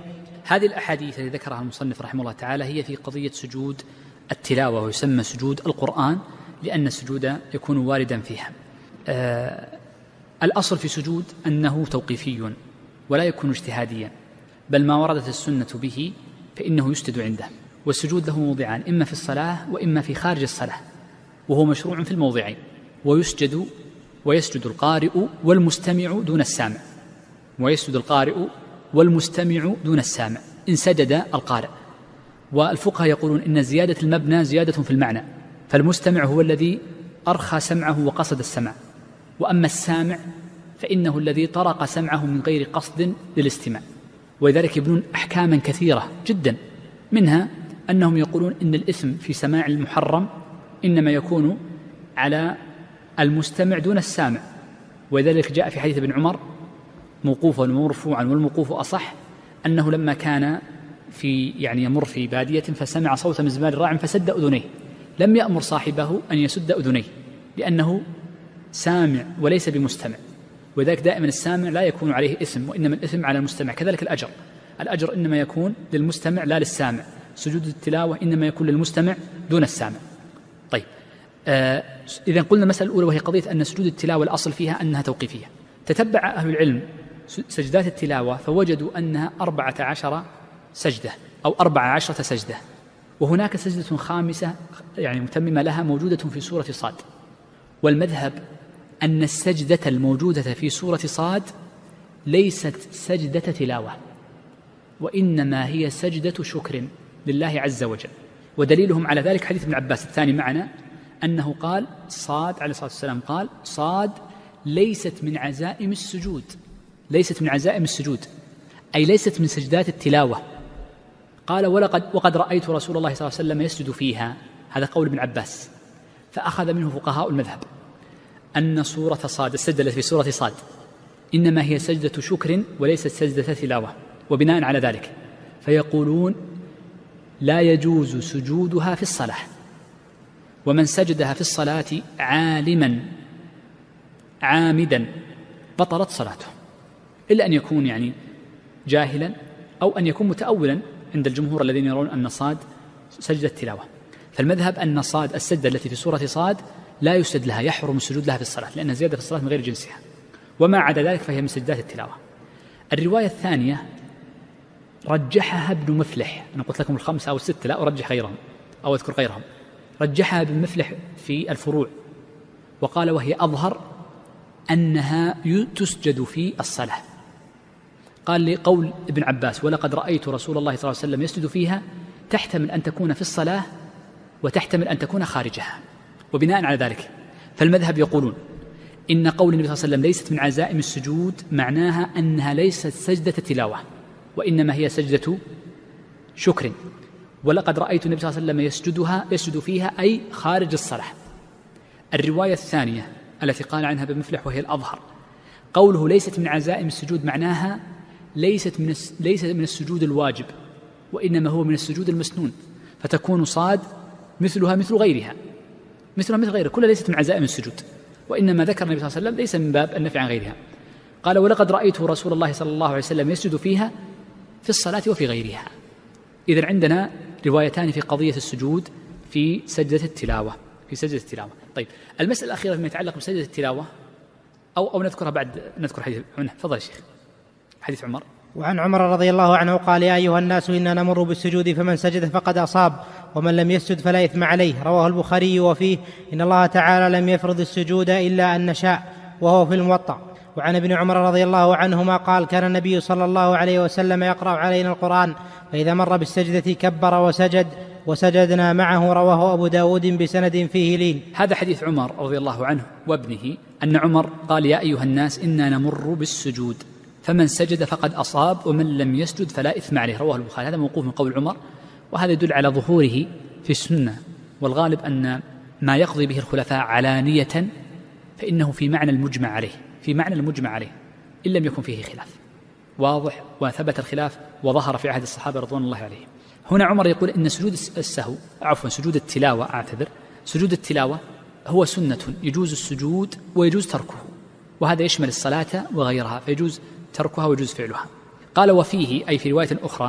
هذه الأحاديث التي ذكرها المصنف رحمه الله تعالى هي في قضية سجود التلاوة، ويسمى سجود القرآن لأن السجود يكون واردا فيها. آه الأصل في سجود أنه توقيفي ولا يكون اجتهاديا، بل ما وردت السنة به فإنه يسجد عنده. والسجود له موضعان، إما في الصلاة وإما في خارج الصلاة، وهو مشروع في الموضعين. ويسجد ويسجد القارئ والمستمع دون السامع ويسجد القارئ والمستمع دون السامع إن سجد القارئ. والفقهاء يقولون إن زيادة المبنى زيادة في المعنى، فالمستمع هو الذي أرخى سمعه وقصد السمع، وأما السامع فإنه الذي طرق سمعه من غير قصد للاستماع. ولذلك يبنون أحكاما كثيرة جدا، منها أنهم يقولون إن الإثم في سماع المحرم إنما يكون على المستمع دون السامع. ولذلك جاء في حديث ابن عمر موقوفا ومرفوعا، والموقوف أصح، أنه لما كان في يعني يمر في بادية فسمع صوت مزمار راع فسد أذنيه، لم يأمر صاحبه أن يسد أذنيه لأنه سامع وليس بمستمع. وذلك دائما السامع لا يكون عليه إثم، وإنما الإثم على المستمع. كذلك الأجر الأجر إنما يكون للمستمع لا للسامع. سجود التلاوة إنما يكون للمستمع دون السامع. طيب آه إذن قلنا المسألة الأولى وهي قضية أن سجود التلاوة الأصل فيها أنها توقيفية. تتبع أهل العلم سجدات التلاوة فوجدوا أنها أربعة عشر سجدة أو أربع عشرة سجدة، وهناك سجدة خامسة يعني متممة لها موجودة في سورة صاد. والمذهب أن السجدة الموجودة في سورة صاد ليست سجدة تلاوة، وإنما هي سجدة شكر لله عز وجل. ودليلهم على ذلك حديث ابن عباس الثاني معنا، أنه قال صاد عليه الصلاة والسلام قال صاد ليست من عزائم السجود، ليست من عزائم السجود أي ليست من سجدات التلاوة. قال ولقد وقد رأيت رسول الله صلى الله عليه وسلم يسجد فيها. هذا قول ابن عباس. فأخذ منه فقهاء المذهب أن سورة صاد السجدة التي في سورة صاد إنما هي سجدة شكر وليست سجدة تلاوة، وبناء على ذلك فيقولون لا يجوز سجودها في الصلاة، ومن سجدها في الصلاة عالما عامدا بطلت صلاته، إلا أن يكون يعني جاهلا أو أن يكون متأولا عند الجمهور الذين يرون أن صاد سجدة تلاوة. فالمذهب أن صاد السجدة التي في سورة صاد لا يسجد لها، يحرم السجود لها في الصلاة، لأن زيادة في الصلاة من غير جنسها، وما عدا ذلك فهي من سجدات التلاوة. الرواية الثانية رجحها ابن مفلح، أنا قلت لكم الخمسة أو الستة، لا أرجح غيرهم أو أذكر غيرهم. رجحها ابن مفلح في الفروع وقال وهي أظهر أنها تسجد في الصلاة. قال لقول ابن عباس ولقد رأيت رسول الله صلى الله عليه وسلم يسجد فيها تحتمل أن تكون في الصلاة وتحتمل أن تكون خارجها. وبناء على ذلك فالمذهب يقولون إن قول النبي صلى الله عليه وسلم ليست من عزائم السجود معناها أنها ليست سجدة تلاوة، وإنما هي سجدة شكر. ولقد رأيت النبي صلى الله عليه وسلم يسجدها يسجد فيها أي خارج الصلاة. الرواية الثانية التي قال عنها ابن مفلح وهي الأظهر قوله ليست من عزائم السجود معناها ليست من ليست من السجود الواجب، وإنما هو من السجود المسنون، فتكون صاد مثلها مثل غيرها مثلها مثل غيرها كلها ليست من عزائم السجود، وإنما ذكر النبي صلى الله عليه وسلم ليس من باب النفي عن غيرها. قال ولقد رأيت رسول الله صلى الله عليه وسلم يسجد فيها في الصلاة وفي غيرها. إذن عندنا روايتان في قضية السجود في سجدة التلاوة في سجدة التلاوة. طيب المسألة الأخيرة فيما يتعلق بسجدة التلاوة أو أو نذكرها بعد نذكر حديث عنه. تفضل يا شيخ. حديث عمر. وعن عمر رضي الله عنه قال يا أيها الناس إنا نمر بالسجود فمن سجد فقد أصاب ومن لم يسجد فلا إثم عليه. رواه البخاري وفيه إن الله تعالى لم يفرض السجود إلا أن نشاء، وهو في الموطأ. وعن ابن عمر رضي الله عنهما قال كان النبي صلى الله عليه وسلم يقرأ علينا القرآن فإذا مر بالسجدة كبر وسجد وسجدنا معه. رواه أبو داود بسند فيه لين. هذا حديث عمر رضي الله عنه وابنه أن عمر قال يا أيها الناس إنا نمر بالسجود فمن سجد فقد أصاب ومن لم يسجد فلا إثم عليه. رواه البخاري. هذا موقوف من قول عمر، وهذا يدل على ظهوره في السنة، والغالب أن ما يقضي به الخلفاء علانية فإنه في معنى المجمع عليه في معنى المجمع عليه إن لم يكن فيه خلاف واضح، وثبت الخلاف وظهر في عهد الصحابة رضوان الله عليهم. هنا عمر يقول إن سجود السهو عفوا سجود التلاوة أعتذر سجود التلاوة هو سنة يجوز السجود ويجوز تركه، وهذا يشمل الصلاة وغيرها، فيجوز تركها ويجوز فعلها. قال وفيه أي في رواية أخرى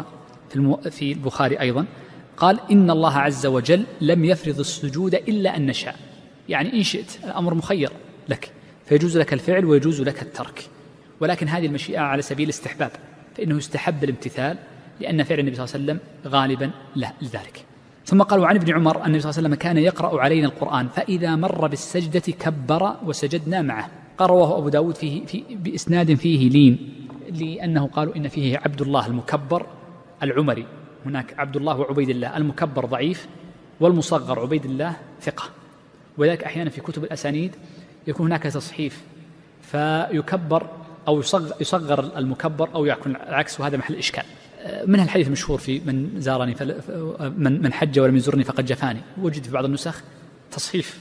في البخاري أيضا قال إن الله عز وجل لم يفرض السجود إلا أن نشاء، يعني إن شئت، الأمر مخير لك، فيجوز لك الفعل ويجوز لك الترك، ولكن هذه المشيئة على سبيل الاستحباب، فإنه يستحب الامتثال لأن فعل النبي صلى الله عليه وسلم غالبا له لذلك. ثم قال: وعن ابن عمر أن النبي صلى الله عليه وسلم كان يقرأ علينا القرآن فإذا مر بالسجدة كبر وسجدنا معه. قال: رواه أبو داود فيه في بإسناد فيه لين، لأنه قالوا إن فيه عبد الله المكبر العمري، هناك عبد الله وعبيد الله، المكبر ضعيف والمصغر عبيد الله ثقة، ولذلك أحيانا في كتب الأسانيد يكون هناك تصحيف فيكبر أو يصغر, يصغر المكبر أو يكون العكس، وهذا محل إشكال. منها الحديث المشهور في من زارني من من حج ولم يزرني فقد جفاني، وجد في بعض النسخ تصحيف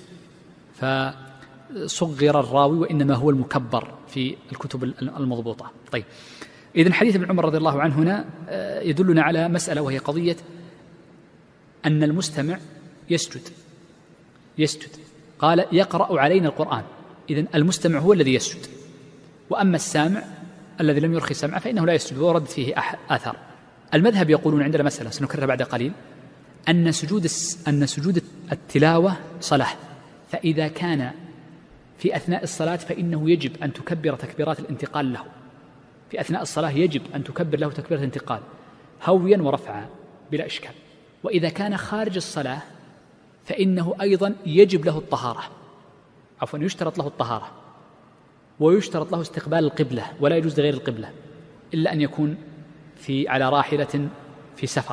فصغر الراوي وإنما هو المكبر في الكتب المضبوطة. طيب، إذن حديث ابن عمر رضي الله عنه هنا يدلنا على مسألة، وهي قضية أن المستمع يسجد يسجد قال: يقرأ علينا القرآن، إذن المستمع هو الذي يسجد، وأما السامع الذي لم يرخي سمعه فإنه لا يسجد، ورد فيه آثار. المذهب يقولون عندنا مسألة سنكررها بعد قليل، أن سجود أن سجود التلاوة صلاة، فإذا كان في أثناء الصلاة فإنه يجب أن تكبر تكبيرات الانتقال له، في أثناء الصلاة يجب أن تكبر له تكبيرة الانتقال هويا ورفعا بلا إشكال. وإذا كان خارج الصلاة فإنه أيضا يجب له الطهارة، عفوا يشترط له الطهارة، ويشترط له استقبال القبلة، ولا يجوز غير القبلة إلا أن يكون في على راحلة في سفر.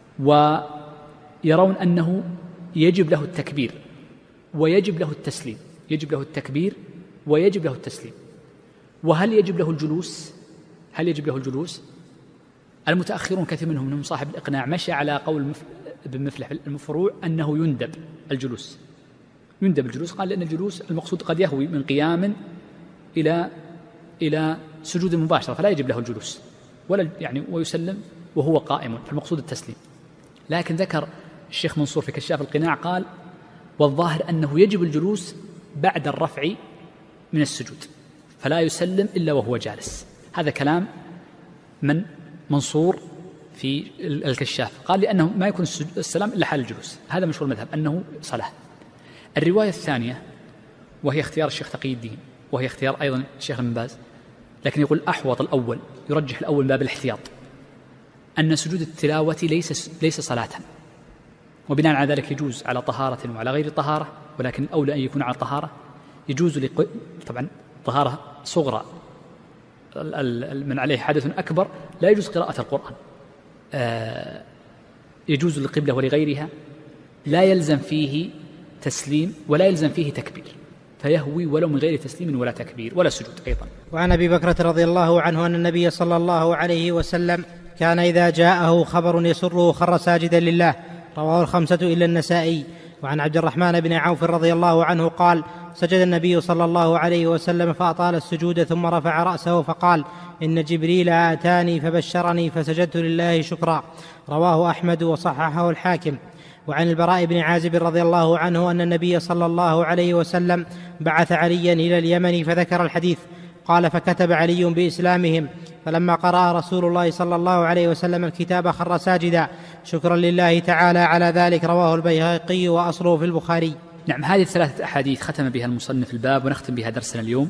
ويرون أنه يجب له التكبير ويجب له التسليم، يجب له التكبير ويجب له التسليم. وهل يجب له الجلوس؟ هل يجب له الجلوس؟ المتأخرون كثير منهم منهم صاحب الإقناع مشى على قول ابن مفلح المفروع أنه يندب الجلوس، يندب الجلوس، قال لأن الجلوس المقصود قد يهوي من قيام إلى إلى سجود مباشرة، فلا يجب له الجلوس ولا يعني ويسلم وهو قائم، فالمقصود التسليم. لكن ذكر الشيخ منصور في كشاف القناع قال: والظاهر أنه يجب الجلوس بعد الرفع من السجود، فلا يسلم إلا وهو جالس. هذا كلام من منصور في الكشاف، قال لأنه ما يكون السلام إلا حال الجلوس، هذا مشهور المذهب أنه صلاة. الرواية الثانية وهي اختيار الشيخ تقي الدين، وهي اختيار أيضا الشيخ ابن باز، لكن يقول أحوط الأول، يرجح الأول من باب الاحتياط، أن سجود التلاوة ليس ليس صلاة، وبناء على ذلك يجوز على طهارة وعلى غير طهارة، ولكن الأولى أن يكون على طهارة. يجوز لق... طبعا طهارة صغرى، من عليه حدث أكبر لا يجوز قراءة القرآن، آه يجوز للقبلة ولغيرها، لا يلزم فيه تسليم ولا يلزم فيه تكبير، فيهوي ولو من غير تسليم ولا تكبير ولا سجود أيضا. وعن أبي بكرة رضي الله عنه أن النبي صلى الله عليه وسلم كان إذا جاءه خبر يسره خر ساجدا لله، رواه الخمسة إلا النسائي. وعن عبد الرحمن بن عوف رضي الله عنه قال: سجد النبي صلى الله عليه وسلم فأطال السجود ثم رفع رأسه فقال: إن جبريل آتاني فبشرني فسجدت لله شكرا، رواه أحمد وصححه الحاكم. وعن البراء بن عازب رضي الله عنه أن النبي صلى الله عليه وسلم بعث عليا إلى اليمن فذكر الحديث، قال: فكتب علي بإسلامهم، فلما قرأ رسول الله صلى الله عليه وسلم الكتاب خر ساجدا شكرا لله تعالى على ذلك، رواه البيهقي وأصله في البخاري. نعم، هذه الثلاثة أحاديث ختم بها المصنف الباب، ونختم بها درسنا اليوم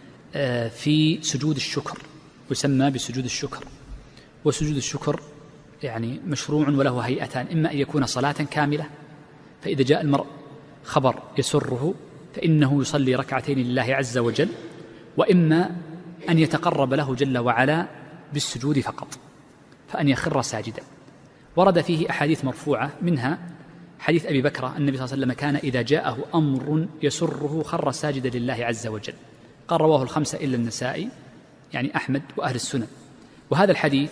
في سجود الشكر، يسمى بسجود الشكر. وسجود الشكر يعني مشروع وله هيئتان، إما أن يكون صلاة كاملة، فإذا جاء المرء خبر يسره فإنه يصلي ركعتين لله عز وجل، وإما أن يتقرب له جل وعلا بالسجود فقط، فأن يخر ساجدا. ورد فيه أحاديث مرفوعة، منها حديث أبي بكرة النبي صلى الله عليه وسلم كان إذا جاءه أمر يسره خر ساجدا لله عز وجل، قال رواه الخمسة إلا النسائي، يعني أحمد وأهل السنن. وهذا الحديث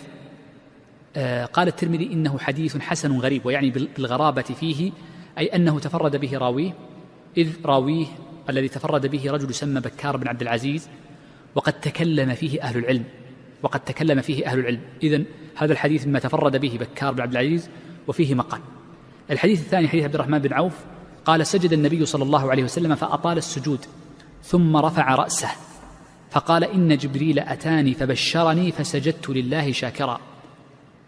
آه قال الترمذي إنه حديث حسن غريب، ويعني بالغرابة فيه أي أنه تفرد به راويه، إذ راويه الذي تفرد به رجل يسمى بكار بن عبد العزيز، وقد تكلم فيه أهل العلم وقد تكلم فيه أهل العلم إذن هذا الحديث مما تفرد به بكار بن عبد العزيز وفيه مقال. الحديث الثاني حديث عبد الرحمن بن عوف قال: سجد النبي صلى الله عليه وسلم فأطال السجود ثم رفع رأسه فقال: إن جبريل أتاني فبشرني فسجدت لله شاكرا.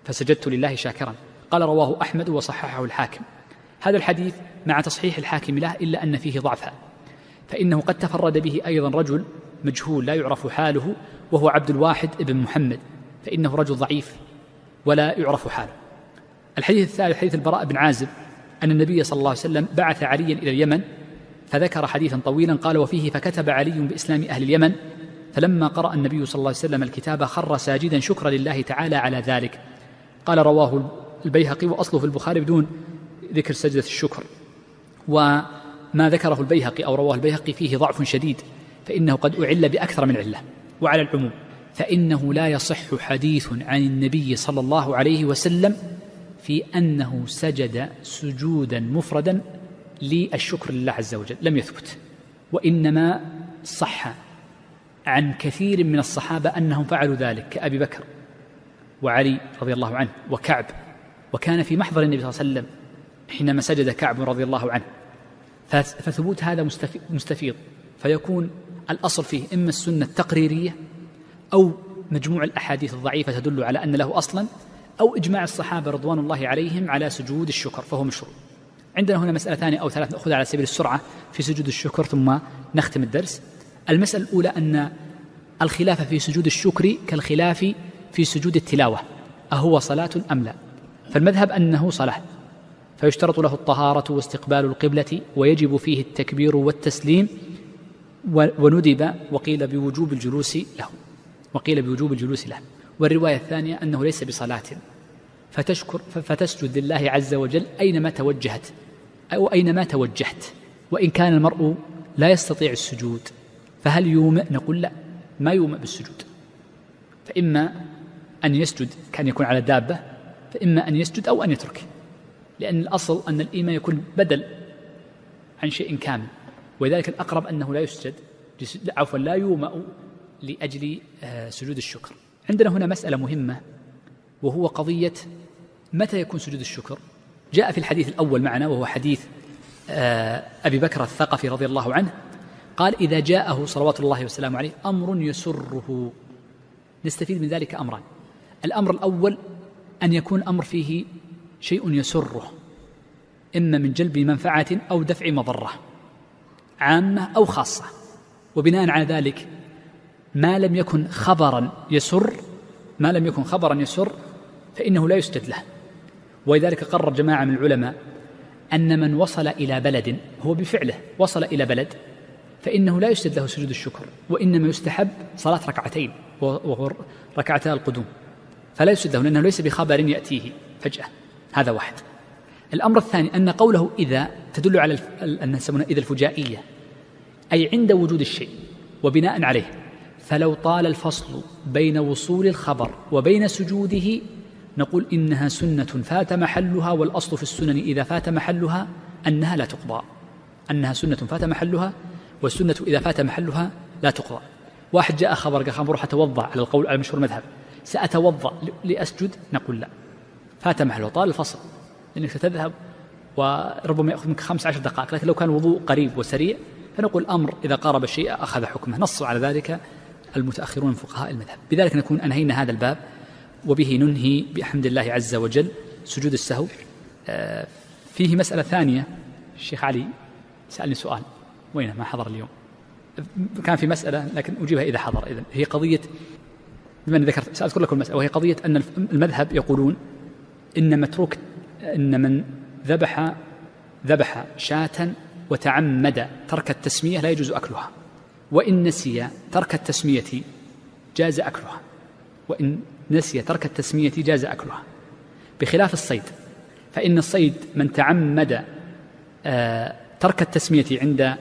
فسجدت لله شاكرا. قال رواه أحمد وصححه الحاكم. هذا الحديث مع تصحيح الحاكم له إلا أن فيه ضعفا، فإنه قد تفرد به أيضا رجل مجهول لا يعرف حاله، وهو عبد الواحد ابن محمد، فإنه رجل ضعيف ولا يعرف حاله. الحديث الثالث حديث البراء بن عازب أن النبي صلى الله عليه وسلم بعث عليا إلى اليمن، فذكر حديثا طويلا قال وفيه فكتب علي بإسلام أهل اليمن، فلما قرأ النبي صلى الله عليه وسلم الكتاب خر ساجدا شكرا لله تعالى على ذلك. قال رواه البيهقي وأصله في البخاري بدون ذكر سجدة الشكر، وما ذكره البيهقي أو رواه البيهقي فيه ضعف شديد، فإنه قد أعل بأكثر من علة. وعلى العموم فإنه لا يصح حديث عن النبي صلى الله عليه وسلم في أنه سجد سجودا مفردا للشكر لله عز وجل، لم يثبت. وإنما صح عن كثير من الصحابة أنهم فعلوا ذلك، كأبي بكر وعلي رضي الله عنه وكعب، وكان في محضر النبي صلى الله عليه وسلم حينما سجد كعب رضي الله عنه. فثبوت هذا مستفيض، فيكون الأصل فيه إما السنة التقريرية أو مجموع الأحاديث الضعيفة تدل على أن له أصلا، أو إجماع الصحابة رضوان الله عليهم على سجود الشكر فهو مشروع. عندنا هنا مسألة ثانية أو ثلاث نأخذها على سبيل السرعة في سجود الشكر ثم نختم الدرس. المسألة الأولى أن الخلاف في سجود الشكر كالخلاف في سجود التلاوة، أهو صلاة أم لا؟ فالمذهب أنه صلاة، فيشترط له الطهارة واستقبال القبلة، ويجب فيه التكبير والتسليم، وندب وقيل بوجوب الجلوس له وقيل بوجوب الجلوس له. والرواية الثانية أنه ليس بصلاة، فتشكر فتسجد لله عز وجل أينما توجهت أو أينما توجهت، وإن كان المرء لا يستطيع السجود فهل يومئ؟ نقول لا، ما يومئ بالسجود، فإما أن يسجد كان يكون على دابة، فإما أن يسجد أو أن يترك، لأن الأصل أن الإيمان يكون بدل عن شيء كامل، ولذلك الأقرب أنه لا يسجد عفوا لا يومأ لأجل سجود الشكر. عندنا هنا مسألة مهمة، وهو قضية متى يكون سجود الشكر. جاء في الحديث الأول معنا وهو حديث أبي بكر الثقفي رضي الله عنه، قال إذا جاءه صلوات الله والسلام عليه أمر يسره. نستفيد من ذلك أمران: الأمر الأول أن يكون أمر فيه شيء يسره، إما من جلب منفعة أو دفع مضرة عامة أو خاصة، وبناء على ذلك ما لم يكن خبرا يسر ما لم يكن خبرا يسر فإنه لا يسجد له. ولذلك قرر جماعة من العلماء أن من وصل إلى بلد هو بفعله وصل إلى بلد فإنه لا يسجد له سجود الشكر، وإنما يستحب صلاة ركعتين وهو ركعتا القدوم، فلا يسجد له لأنه ليس بخبر يأتيه فجأة. هذا واحد. الأمر الثاني أن قوله إذا تدل على أن نسمونها إذا الفجائية، أي عند وجود الشيء وبناء عليه، فلو طال الفصل بين وصول الخبر وبين سجوده نقول إنها سنة فات محلها، والأصل في السنن إذا فات محلها أنها لا تقضى، أنها سنة فات محلها، والسنة إذا فات محلها لا تقضى. واحد جاء خبر قال خبر أتوضأ على القول على مشهور المذهب، سأتوضأ لأسجد، نقول لا، فات محله، طال الفصل، لأنك ستذهب وربما يأخذ منك خمس عشر دقائق، لكن لو كان وضوء قريب وسريع فنقول الأمر إذا قارب الشيء أخذ حكمه. نصوا على ذلك المتأخرون من فقهاء المذهب. بذلك نكون أنهينا هذا الباب، وبه ننهي بحمد الله عز وجل سجود السهو. آه فيه مسألة ثانية، الشيخ علي سألني سؤال وينه ما حضر اليوم، كان في مسألة لكن أجيبها إذا حضر. إذن هي قضية، بما أني ذكرت سأذكر لكم المسألة، وهي قضية أن المذهب يقولون إن متروك إن من ذبح ذبح شاة وتعمد ترك التسمية لا يجوز أكلها، وإن نسي ترك التسمية جاز أكلها، وإن نسي ترك التسمية جاز أكلها، بخلاف الصيد، فإن الصيد من تعمد آه ترك التسمية عند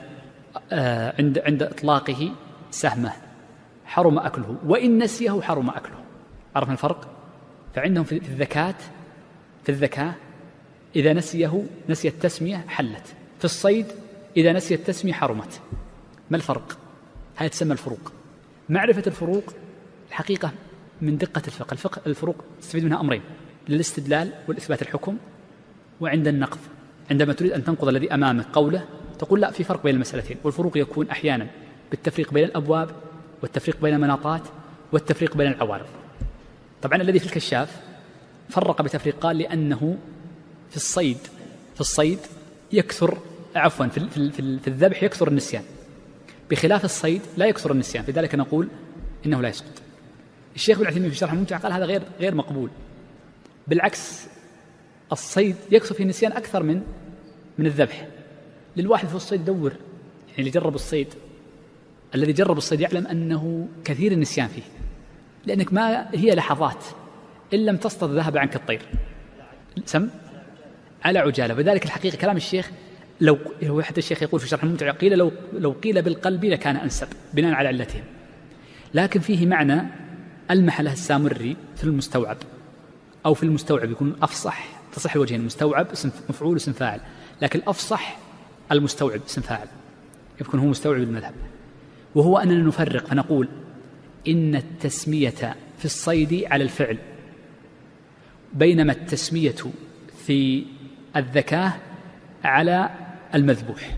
آه عند عند إطلاقه سهمه حرم أكله، وإن نسيه حرم أكله. عرفنا الفرق؟ فعندهم في الذكاة في الذكاة إذا نسيه نسي التسمية حلت، في الصيد إذا نسي التسمية حرمت. ما الفرق؟ هذه تسمى الفروق. معرفة الفروق الحقيقة من دقة الفقه. الفقه الفروق تستفيد منها أمرين: للاستدلال والإثبات الحكم، وعند النقض عندما تريد أن تنقض الذي أمامك قوله تقول لا، في فرق بين المسألتين. والفروق يكون أحيانا بالتفريق بين الأبواب، والتفريق بين المناطات، والتفريق بين العوارض. طبعا الذي في الكشاف فرق بتفريق، قال لأنه في الصيد في الصيد يكثر عفوا في, في, في, في الذبح يكثر النسيان، بخلاف الصيد لا يكثر النسيان، لذلك نقول إنه لا يسقط. الشيخ ابن عثيمين في شرح الممتع قال هذا غير غير مقبول، بالعكس الصيد يكثر فيه النسيان أكثر من من الذبح. للواحد في الصيد يدور، يعني اللي جرب الصيد الذي جرب الصيد يعلم أنه كثير النسيان فيه، لأنك ما هي لحظات إن لم تصطد ذهب عنك الطير سم على عجالة. وذلك الحقيقة كلام الشيخ لو هو حتى الشيخ يقول في شرح الممتع قيل لو لو قيل بالقلب لكان أنسب بناء على علتهم، لكن فيه معنى ألمح له السامري في المستوعب أو في المستوعب يكون أفصح، تصح الوجهين، المستوعب اسم مفعول اسم فاعل، لكن الأفصح المستوعب اسم فاعل، يكون هو مستوعب المذهب، وهو أننا نفرق فنقول إن التسمية في الصيد على الفعل، بينما التسمية في الذكاة على المذبوح،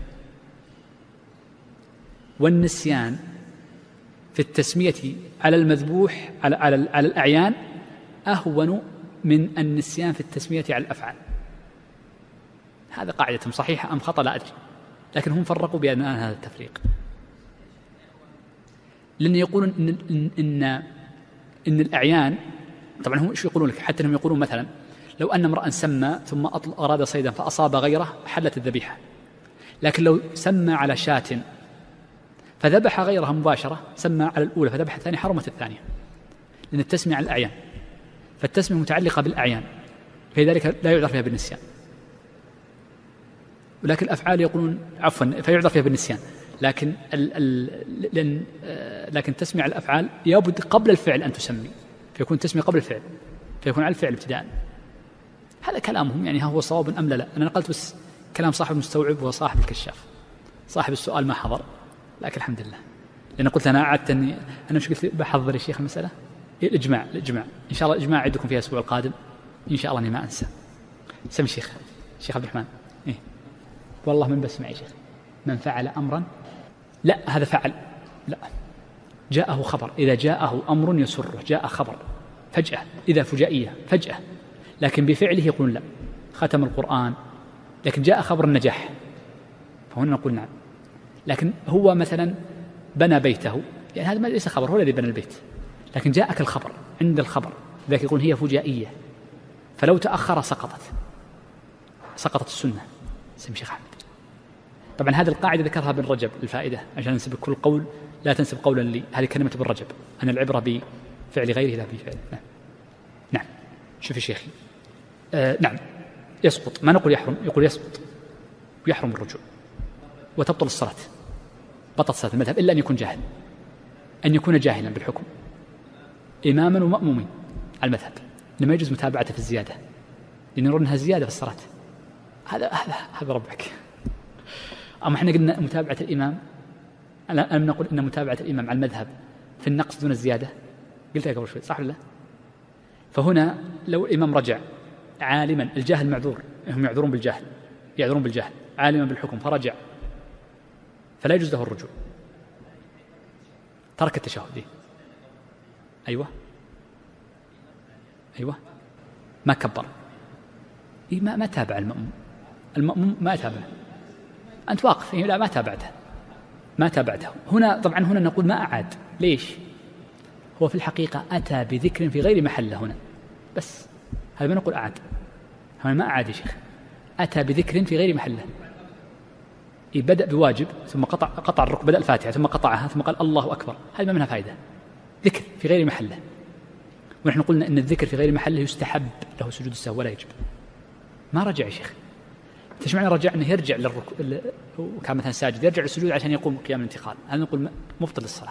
والنسيان في التسمية على المذبوح على, على, على الأعيان أهون من النسيان في التسمية على الأفعال. هذا قاعدة صحيحة أم خطأ لا أدري، لكن هم فرقوا بأن هذا التفريق، لأن يقولون إن, إن, إن, إن الأعيان طبعا هم إيش يقولون لك، حتى هم يقولون مثلا لو أن امرأ سمى ثم أراد صيدا فأصاب غيره حلت الذبيحة، لكن لو سمى على شاة فذبح غيرها مباشرة سمى على الأولى فذبح الثانية حرمت الثانية، لأن التسمية على الأعيان، فالتسمية متعلقة بالأعيان فلذلك لا يعذر فيها بالنسيان، ولكن الأفعال يقولون عفوا فيعذر فيها بالنسيان، لكن ال ال لأن لكن التسمية على الأفعال يبد قبل الفعل أن تسمي، فيكون التسمية قبل الفعل فيكون على الفعل ابتداء. هذا كلامهم، يعني هو صواب أم لا لا؟ أنا نقلت بس كلام صاحب المستوعب وصاحب الكشاف، صاحب السؤال ما حضر، لكن الحمد لله، لأن قلت أنا أعدت أني أنا مش قلت بحضر يا شيخ المسألة الإجماع الإجماع إن شاء الله الإجماع عندكم فيها الأسبوع القادم إن شاء الله أني ما أنسى. سم شيخ شيخ عبد الرحمن إيه والله من بس معي شيخ من فعل أمرا لا هذا فعل لا جاءه خبر، إذا جاءه أمر يسره جاء خبر فجأة، إذا فجائية فجأة، لكن بفعله يقولون لا ختم القرآن، لكن جاء خبر النجاح فهنا نقول نعم. لكن هو مثلا بنى بيته، يعني هذا ليس خبر، هو الذي بنى البيت، لكن جاءك الخبر عند الخبر، ذلك يقول هي فجائية، فلو تأخر سقطت سقطت السنة. سم شيخ أحمد. طبعا هذه القاعدة ذكرها ابن رجب الفائدة عشان ننسب كل قول لا تنسب قولا لي، هذه كلمة ابن رجب أن العبرة بفعل غيره لا بفعل. نعم نعم شوف يا شيخي آه نعم يسقط، ما نقول يحرم، يقول يسقط ويحرم الرجوع وتبطل الصلاة، بطل صلاة المذهب إلا أن يكون جاهل، أن يكون جاهلا بالحكم إماما ومأمومين على المذهب، لما يجوز متابعته في الزيادة لأن يرون أنها زيادة في الصلاة. هذا هذا هذا ربك. أما إحنا قلنا متابعة الإمام، أنا نقول إن متابعة الإمام على المذهب في النقص دون الزيادة، قلتها قبل شوي صح ولا لا؟ فهنا لو الإمام رجع عالما، الجاهل معذور، هم يعذرون بالجهل يعذرون بالجهل عالما بالحكم فرجع فلا يجوز له الرجوع، ترك التشهد دي. أيوة أيوة ما كبر إيه ما ما تابع المأموم، المأموم ما تابع، أنت واقف إيه لا ما تابعته ما تابعته. هنا طبعا هنا نقول ما أعاد، ليش؟ هو في الحقيقة أتى بذكر في غير محله هنا، بس هذا ما نقول أعاد، هنا ما أعاد يا شيخ، أتى بذكر في غير محله، إيه بدأ بواجب ثم قطع قطع الركن، بدأ الفاتحة ثم قطعها ثم قال الله أكبر، هذا ما منها فائدة، ذكر في غير محله. ونحن قلنا أن الذكر في غير محله يستحب له سجود السهو ولا يجب. ما رجع يا شيخ، ايش معنى رجع؟ انه يرجع للركوع، كان مثلا ساجد يرجع للسجود عشان يقوم قيام الانتقال، هل نقول مبطل الصلاة؟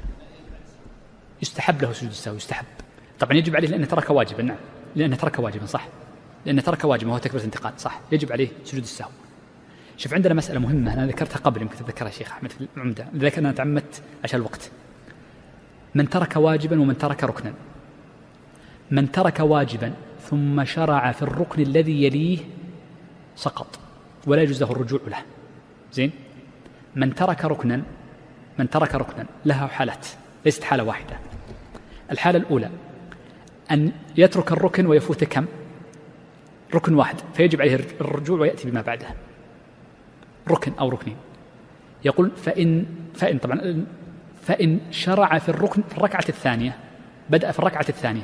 يستحب له سجود السهو، يستحب طبعا، يجب عليه لأنه ترك واجبا، نعم لأنه ترك واجبا صح، لأنه ترك واجبا وهو تكبيرة الانتقال صح، يجب عليه سجود السهو. شوف عندنا مسألة مهمة أنا ذكرتها قبل يمكن تذكرها شيخ أحمد في العمدة، لذلك أنا تعمدت عشان الوقت. من ترك واجبا ومن ترك ركنا، من ترك واجبا ثم شرع في الركن الذي يليه سقط ولا يجوز له الرجوع له. زين، من ترك ركنا من ترك ركنا لها حالات، ليست حالة واحدة. الحالة الأولى أن يترك الركن ويفوت كم؟ ركن واحد، فيجب عليه الرجوع ويأتي بما بعده، ركن أو ركنين. يقول فإن فإن طبعا فإن شرع في الركن في الركعة الثانية، بدأ في الركعة الثانية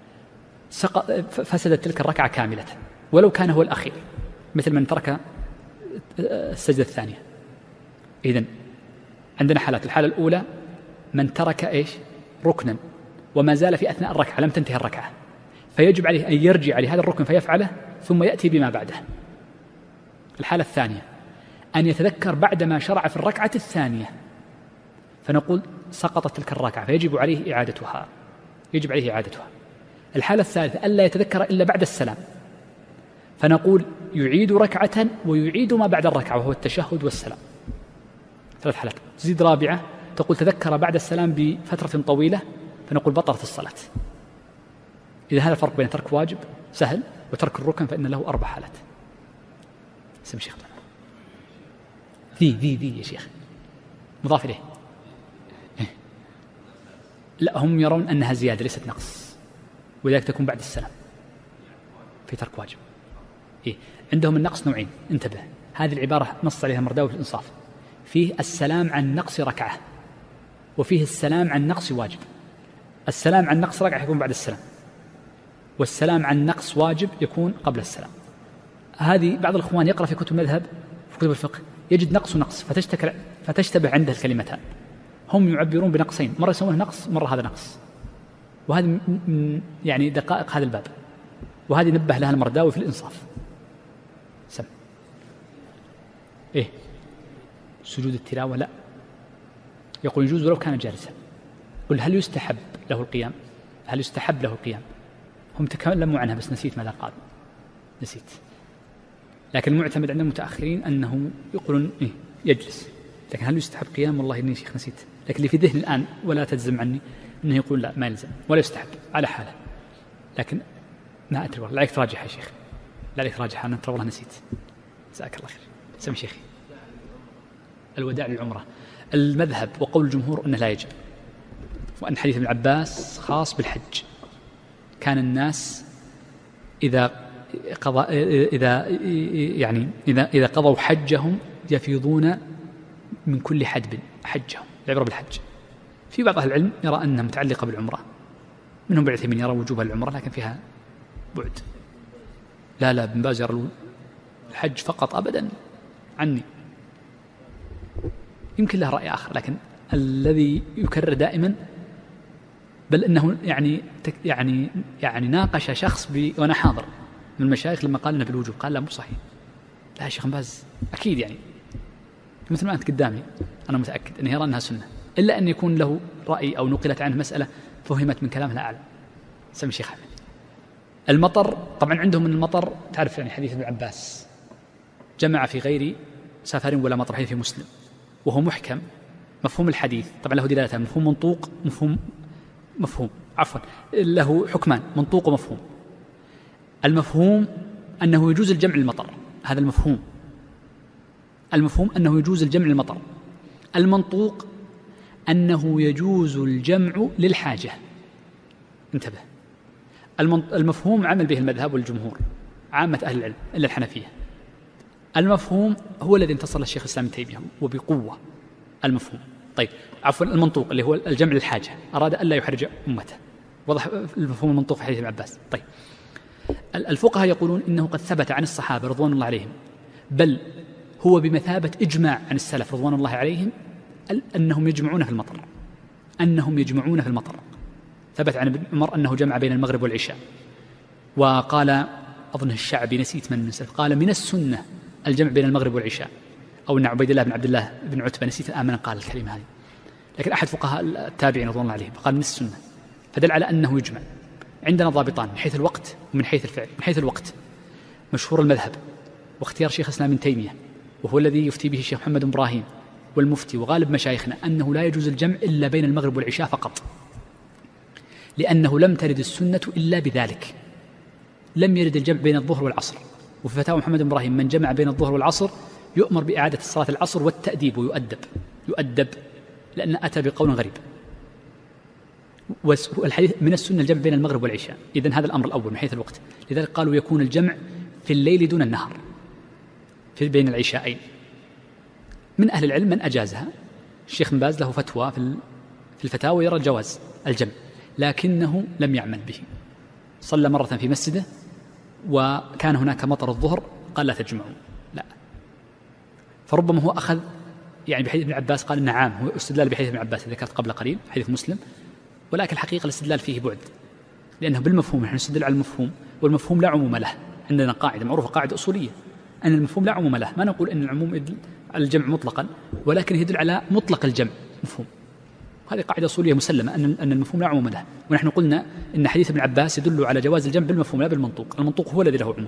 فسدت تلك الركعة كاملة ولو كان هو الأخير، مثل من ترك السجدة الثانية. إذن عندنا حالات. الحالة الأولى من ترك إيش؟ ركنا وما زال في أثناء الركعة لم تنتهي الركعة، فيجب عليه أن يرجع لهذا الركن فيفعله ثم يأتي بما بعده. الحالة الثانية أن يتذكر بعدما شرع في الركعة الثانية فنقول سقطت تلك الركعة فيجب عليه إعادتها، يجب عليه إعادتها. الحالة الثالثة ألا يتذكر إلا بعد السلام فنقول يعيد ركعة ويعيد ما بعد الركعة وهو التشهد والسلام. ثلاث حالات. تزيد رابعة تقول تذكر بعد السلام بفترة طويلة فنقول بطلت الصلاة. إذا هذا الفرق بين ترك واجب سهل وترك الركن فإن له أربع حالات. سم شيخ ذي ذي ذي يا شيخ مضاف إليه. لا هم يرون أنها زيادة ليست نقص، ولذلك تكون بعد السلام في ترك واجب. إيه؟ عندهم النقص نوعين، انتبه، هذه العبارة نص عليها المرداوي في الإنصاف، فيه السلام عن نقص ركعة وفيه السلام عن نقص واجب. السلام عن نقص ركعة يكون بعد السلام، والسلام عن نقص واجب يكون قبل السلام. هذه بعض الإخوان يقرأ في كتب المذهب في كتب الفقه يجد نقص ونقص فتشتكل فتشتبه عنده الكلمتان. هم يعبرون بنقصين، مرة يسمونه نقص مرة هذا نقص، وهذه من يعني دقائق هذا الباب، وهذه نبه لها المرداوي في الإنصاف. سم إيه سجود التلاوة لا، يقول يجوز ولو كان جالسا. قل هل يستحب له القيام؟ هل يستحب له القيام؟ هم تكلموا عنها بس نسيت ماذا قال، نسيت. لكن المعتمد عند المتأخرين أنه يقولون إيه يجلس، لكن هل يستحب قيام؟ والله إني شيخ نسيت، لكن اللي في ذهني الآن ولا تجزم عني أنه يقول لا ما يلزم ولا يستحب على حاله، لكن ما أدري والله. لا عليك تراجح يا شيخ، لا عليك تراجح، أنا ترى والله نسيت. جزاك الله خير. سمي شيخي. الوداع للعمرة المذهب وقول الجمهور أنه لا يجب، وأن حديث ابن عباس خاص بالحج. كان الناس إذا قضى إذا يعني إذا إذا قضوا حجهم يفيضون من كل حدب حجهم، العبرة بالحج. في بعض أهل العلم يرى أنها متعلقة بالعمرة، منهم بعض من يرى وجوبها العمرة لكن فيها بعد. لا لا ابن باز يرى الحج فقط أبدا عني، يمكن له رأي آخر، لكن الذي يكرر دائما بل أنه يعني يعني يعني ناقش شخص وأنا حاضر من المشايخ لما قال لنا بالوجوب، قال لا مو صحيح. لا يا شيخ باز أكيد يعني مثل ما أنت قدامي أنا متأكد أنه يرى أنها سنة، إلا أن يكون له رأي أو نقلت عنه مسألة فهمت من كلامه لا أعلم. سمي شيخ أحمد. المطر طبعا عندهم من المطر تعرف يعني حديث ابن عباس جمع في غير سفر ولا مطر، حديث في مسلم وهو محكم. مفهوم الحديث طبعا له دلالتان، مفهوم منطوق مفهوم مفهوم عفوا له حكمان منطوق ومفهوم. المفهوم أنه يجوز الجمع للمطر، هذا المفهوم. المفهوم أنه يجوز الجمع للمطر. المنطوق أنه يجوز الجمع للحاجة. انتبه، المفهوم عمل به المذهب والجمهور عامة أهل العلم إلا الحنفية. المفهوم هو الذي انتصر له الشيخ الإسلام ابن تيمية وبقوة. المفهوم طيب عفوا المنطوق اللي هو الجمع للحاجة، أراد ألا يحرج أمته، وضح المفهوم المنطوق في حديث ابن عباس. طيب الفقهاء يقولون إنه قد ثبت عن الصحابة رضوان الله عليهم، بل هو بمثابة إجماع عن السلف رضوان الله عليهم أنهم يجمعون في المطر، أنهم يجمعون في المطر. ثبت عن ابن عمر أنه جمع بين المغرب والعشاء، وقال أظنه الشعبي نسيت من السلف قال من السنة الجمع بين المغرب والعشاء، أو أن عبيد الله بن عبد الله بن عتبة نسيت الآن من قال الكلمة هذه، لكن أحد فقهاء التابعين رضوان الله عليهم قال من السنة، فدل على أنه يجمع. عندنا ضابطان من حيث الوقت ومن حيث الفعل. من حيث الوقت مشهور المذهب واختيار شيخ الإسلام ابن تيمية وهو الذي يفتي به الشيخ محمد إبراهيم والمفتي وغالب مشايخنا أنه لا يجوز الجمع إلا بين المغرب والعشاء فقط، لأنه لم ترد السنة إلا بذلك. لم يرد الجمع بين الظهر والعصر، وفي فتاوى محمد إبراهيم من جمع بين الظهر والعصر يؤمر بإعادة صلاة العصر والتأديب ويؤدب يؤدب لأن أتى بقول غريب. والحديث من السنة الجمع بين المغرب والعشاء، إذن هذا الأمر الأول من حيث الوقت. لذلك قالوا يكون الجمع في الليل دون النهار في بين العشاءين. من أهل العلم من أجازها، الشيخ بن باز له فتوى في الفتاوى يرى جواز الجمع، لكنه لم يعمل به. صلى مرة في مسجده وكان هناك مطر الظهر قال لا تجمعوا، لا. فربما هو أخذ يعني بحديث ابن عباس، قال نعم هو استدلال بحديث ابن عباس ذكرت قبل قليل حديث مسلم، ولكن الحقيقة الاستدلال فيه بعد، لأنه بالمفهوم نحن نستدل على المفهوم، والمفهوم لا عموم له. عندنا قاعدة معروفة، قاعدة أصولية، أن المفهوم لا عموم له. ما نقول أن العموم يدل على الجمع مطلقا، ولكن يدل على مطلق الجمع مفهوم. هذه قاعدة أصولية مسلمة أن أن المفهوم لا عموم له. ونحن قلنا إن حديث ابن عباس يدل على جواز الجمع بالمفهوم لا بالمنطوق، المنطوق هو الذي له عموم.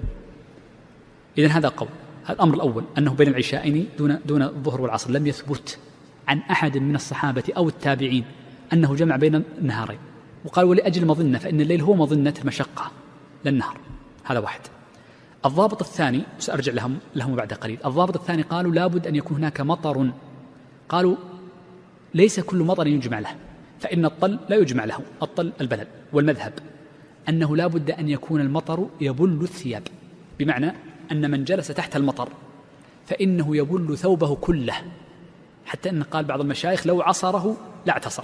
إذن هذا قول. هذا الأمر الأول، أنه بين العشاءين دون دون الظهر والعصر لم يثبت عن أحد من الصحابة أو التابعين أنه جمع بين النهارين. وقال ولأجل مظنة، فإن الليل هو مظنة المشقة للنهار. هذا واحد. الضابط الثاني سأرجع لهم لهم بعد قليل. الضابط الثاني قالوا لابد أن يكون هناك مطر. قالوا ليس كل مطر يجمع له، فإن الطل لا يجمع له، الطل البلل. والمذهب أنه لابد أن يكون المطر يبل الثياب، بمعنى أن من جلس تحت المطر فإنه يبل ثوبه كله، حتى أن قال بعض المشايخ لو عصره لاعتصر،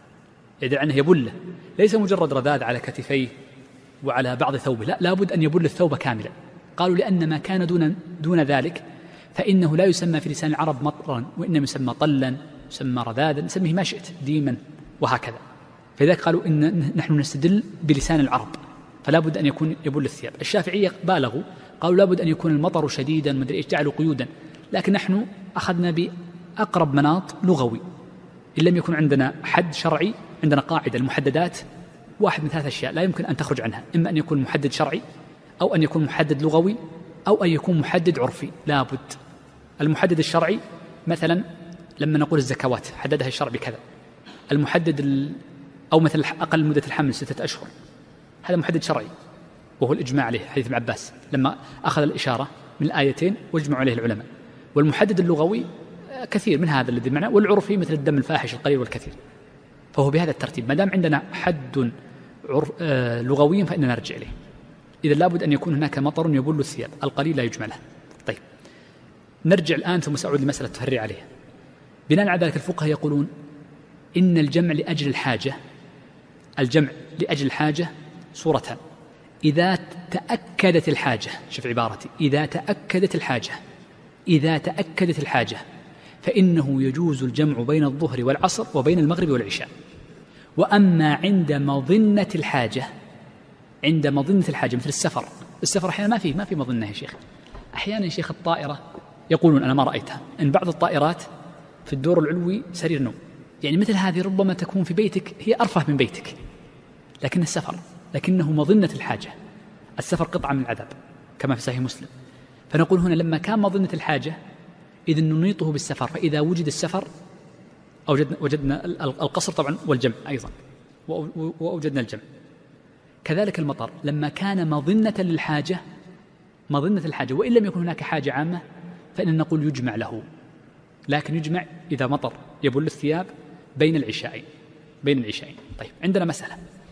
يدل أنه يبله، ليس مجرد رذاذ على كتفيه وعلى بعض ثوبه، لا، لابد أن يبل الثوب كاملا. قالوا لأن ما كان دون, دون ذلك فإنه لا يسمى في لسان العرب مطرا، وإنما يسمى طلا، يسمى رذاذا، نسميه ما شئت، ديما، وهكذا. فلذلك قالوا إن نحن نستدل بلسان العرب، فلا بد أن يكون يبل الثياب. الشافعية بالغوا، قالوا لابد أن يكون المطر شديدا، ما أدري إيش، جعلوا قيودا. لكن نحن أخذنا بأقرب مناط لغوي، إن لم يكن عندنا حد شرعي، عندنا قاعدة المحددات واحد من ثلاث أشياء لا يمكن أن تخرج عنها، إما أن يكون محدد شرعي، أو أن يكون محدد لغوي، أو أن يكون محدد عرفي. لابد المحدد الشرعي، مثلا لما نقول الزكوات حددها الشرع بكذا. المحدد ال... أو مثل أقل مدة الحمل ستة أشهر، هذا محدد شرعي، وهو الإجماع عليه حديث ابن عباس لما أخذ الإشارة من الآيتين واجمعوا عليه العلماء. والمحدد اللغوي كثير من هذا الذي معنا، والعرفي مثل الدم الفاحش القليل والكثير. فهو بهذا الترتيب، ما دام عندنا حد عرف آه لغوي فإننا نرجع إليه. إذا لابد أن يكون هناك مطر يبل الثياب، القليل لا يجمع له. طيب نرجع الآن ثم سأعود لمسألة تفرع عليها. بناء على ذلك الفقهاء يقولون إن الجمع لأجل الحاجة، الجمع لأجل الحاجة صورتان: إذا تأكدت الحاجة، شوف عبارتي، إذا تأكدت الحاجة إذا تأكدت الحاجة فإنه يجوز الجمع بين الظهر والعصر وبين المغرب والعشاء. وأما عند مظنة الحاجة، عند مظنة الحاجة مثل السفر، السفر أحيانا ما فيه ما في مظنة يا شيخ. أحيانا يا شيخ الطائرة يقولون، أنا ما رأيتها، إن بعض الطائرات في الدور العلوي سرير نوم، يعني مثل هذه ربما تكون في بيتك، هي أرفه من بيتك، لكن السفر لكنه مظنة الحاجة. السفر قطعة من العذاب كما في صحيح مسلم. فنقول هنا لما كان مظنة الحاجة إذن ننيطه بالسفر، فإذا وجد السفر أوجدنا وجدنا القصر طبعا والجمع أيضا، وأوجدنا الجمع. كذلك المطر لما كان مظنة للحاجة، مظنة الحاجة وإن لم يكن هناك حاجة عامة فإن نقول يجمع له، لكن يجمع إذا مطر يبل الثياب بين العشاءين بين العشاءين. طيب عندنا مسألة،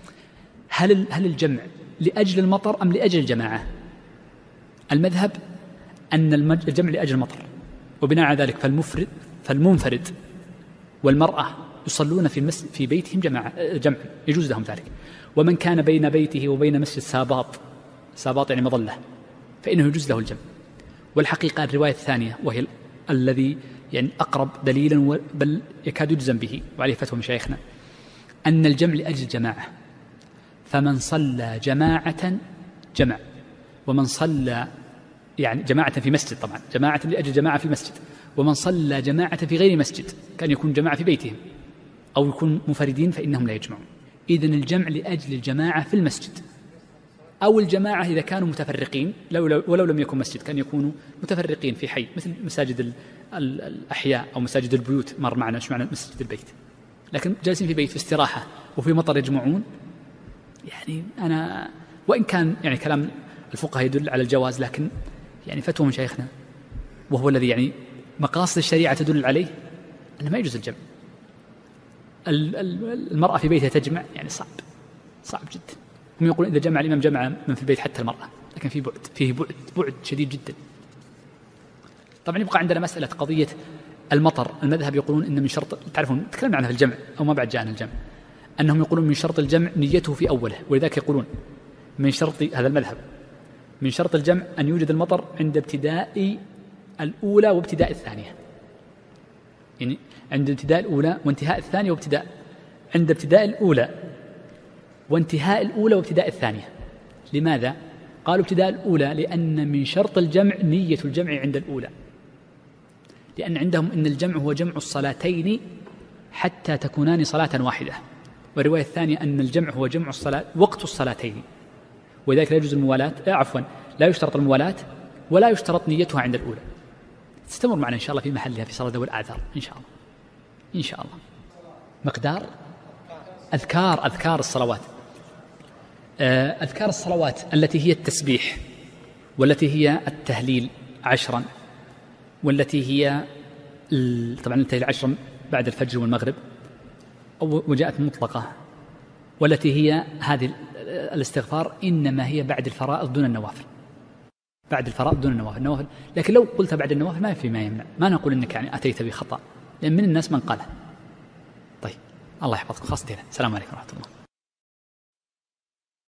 هل هل الجمع لأجل المطر أم لأجل الجماعة؟ المذهب أن الجمع لأجل المطر، وبناء على ذلك فالمفرد فالمنفرد والمرأة يصلون في المسجد في بيتهم جماعة جمع، يجوز لهم ذلك. ومن كان بين بيته وبين مسجد ساباط، ساباط يعني مظلة، فإنه يجوز له الجمع. والحقيقة الرواية الثانية وهي الذي يعني أقرب دليلا بل يكاد يجزم به، وعليه فتوى مشايخنا، أن الجمع لأجل الجماعة، فمن صلى جماعة جمع، ومن صلى يعني جماعة في مسجد، طبعا جماعة لأجل جماعة في المسجد، ومن صلى جماعة في غير مسجد، كان يكون جماعة في بيتهم أو يكون مفردين، فإنهم لا يجمعون. إذن الجمع لأجل الجماعة في المسجد، أو الجماعة إذا كانوا متفرقين، لو ولو لم يكن مسجد كان يكونوا متفرقين في حي، مثل مساجد الأحياء أو مساجد البيوت، مر معنا إيش معنى مسجد البيت، لكن جالسين في بيت في استراحة وفي مطر يجمعون. يعني أنا وإن كان يعني كلام الفقهاء يدل على الجواز، لكن يعني فتوى من شيخنا وهو الذي يعني مقاصد الشريعة تدل عليه أنه ما يجوز الجمع. المرأة في بيتها تجمع يعني صعب صعب جدا. هم يقولون إذا جمع الإمام جمع من في البيت حتى المرأة، لكن في بعد فيه بعد بعد شديد جدا. طبعا يبقى عندنا مسألة قضية المطر. المذهب يقولون إن من شرط، تعرفون تكلمنا عنها في الجمع أو ما بعد جاءنا الجمع، أنهم يقولون من شرط الجمع نيته في أوله، ولذلك يقولون من شرط هذا المذهب من شرط الجمع أن يوجد المطر عند ابتداء الأولى وابتداء الثانية، يعني عند ابتداء الأولى وانتهاء الثانية وابتداء عند ابتداء الأولى وانتهاء الأولى وابتداء الثانية. لماذا؟ قالوا ابتداء الأولى لأن من شرط الجمع نية الجمع عند الأولى، لأن عندهم إن الجمع هو جمع الصلاتين حتى تكونان صلاة واحدة، والرواية الثانية أن الجمع هو جمع الصلاة وقت الصلاتين، ولذلك لا يجوز الموالاة، عفوا لا يشترط الموالاة ولا يشترط نيتها عند الأولى. تستمر معنا إن شاء الله في محلها في صلاة ذوي الأعذار إن شاء الله إن شاء الله. مقدار أذكار أذكار الصلوات. أذكار الصلوات التي هي التسبيح، والتي هي التهليل عشرا، والتي هي طبعا التهليل عشرا بعد الفجر والمغرب، وجاءت مطلقة، والتي هي هذه الاستغفار إنما هي بعد الفرائض دون النوافل، بعد الفرائض دون النوافل النوافل لكن لو قلت بعد النوافل ما في ما يمنع، ما نقول إنك يعني أتيت بخطأ، لأن من الناس من قاله. طيب الله يحفظكم خاصة هنا. السلام عليكم ورحمة الله.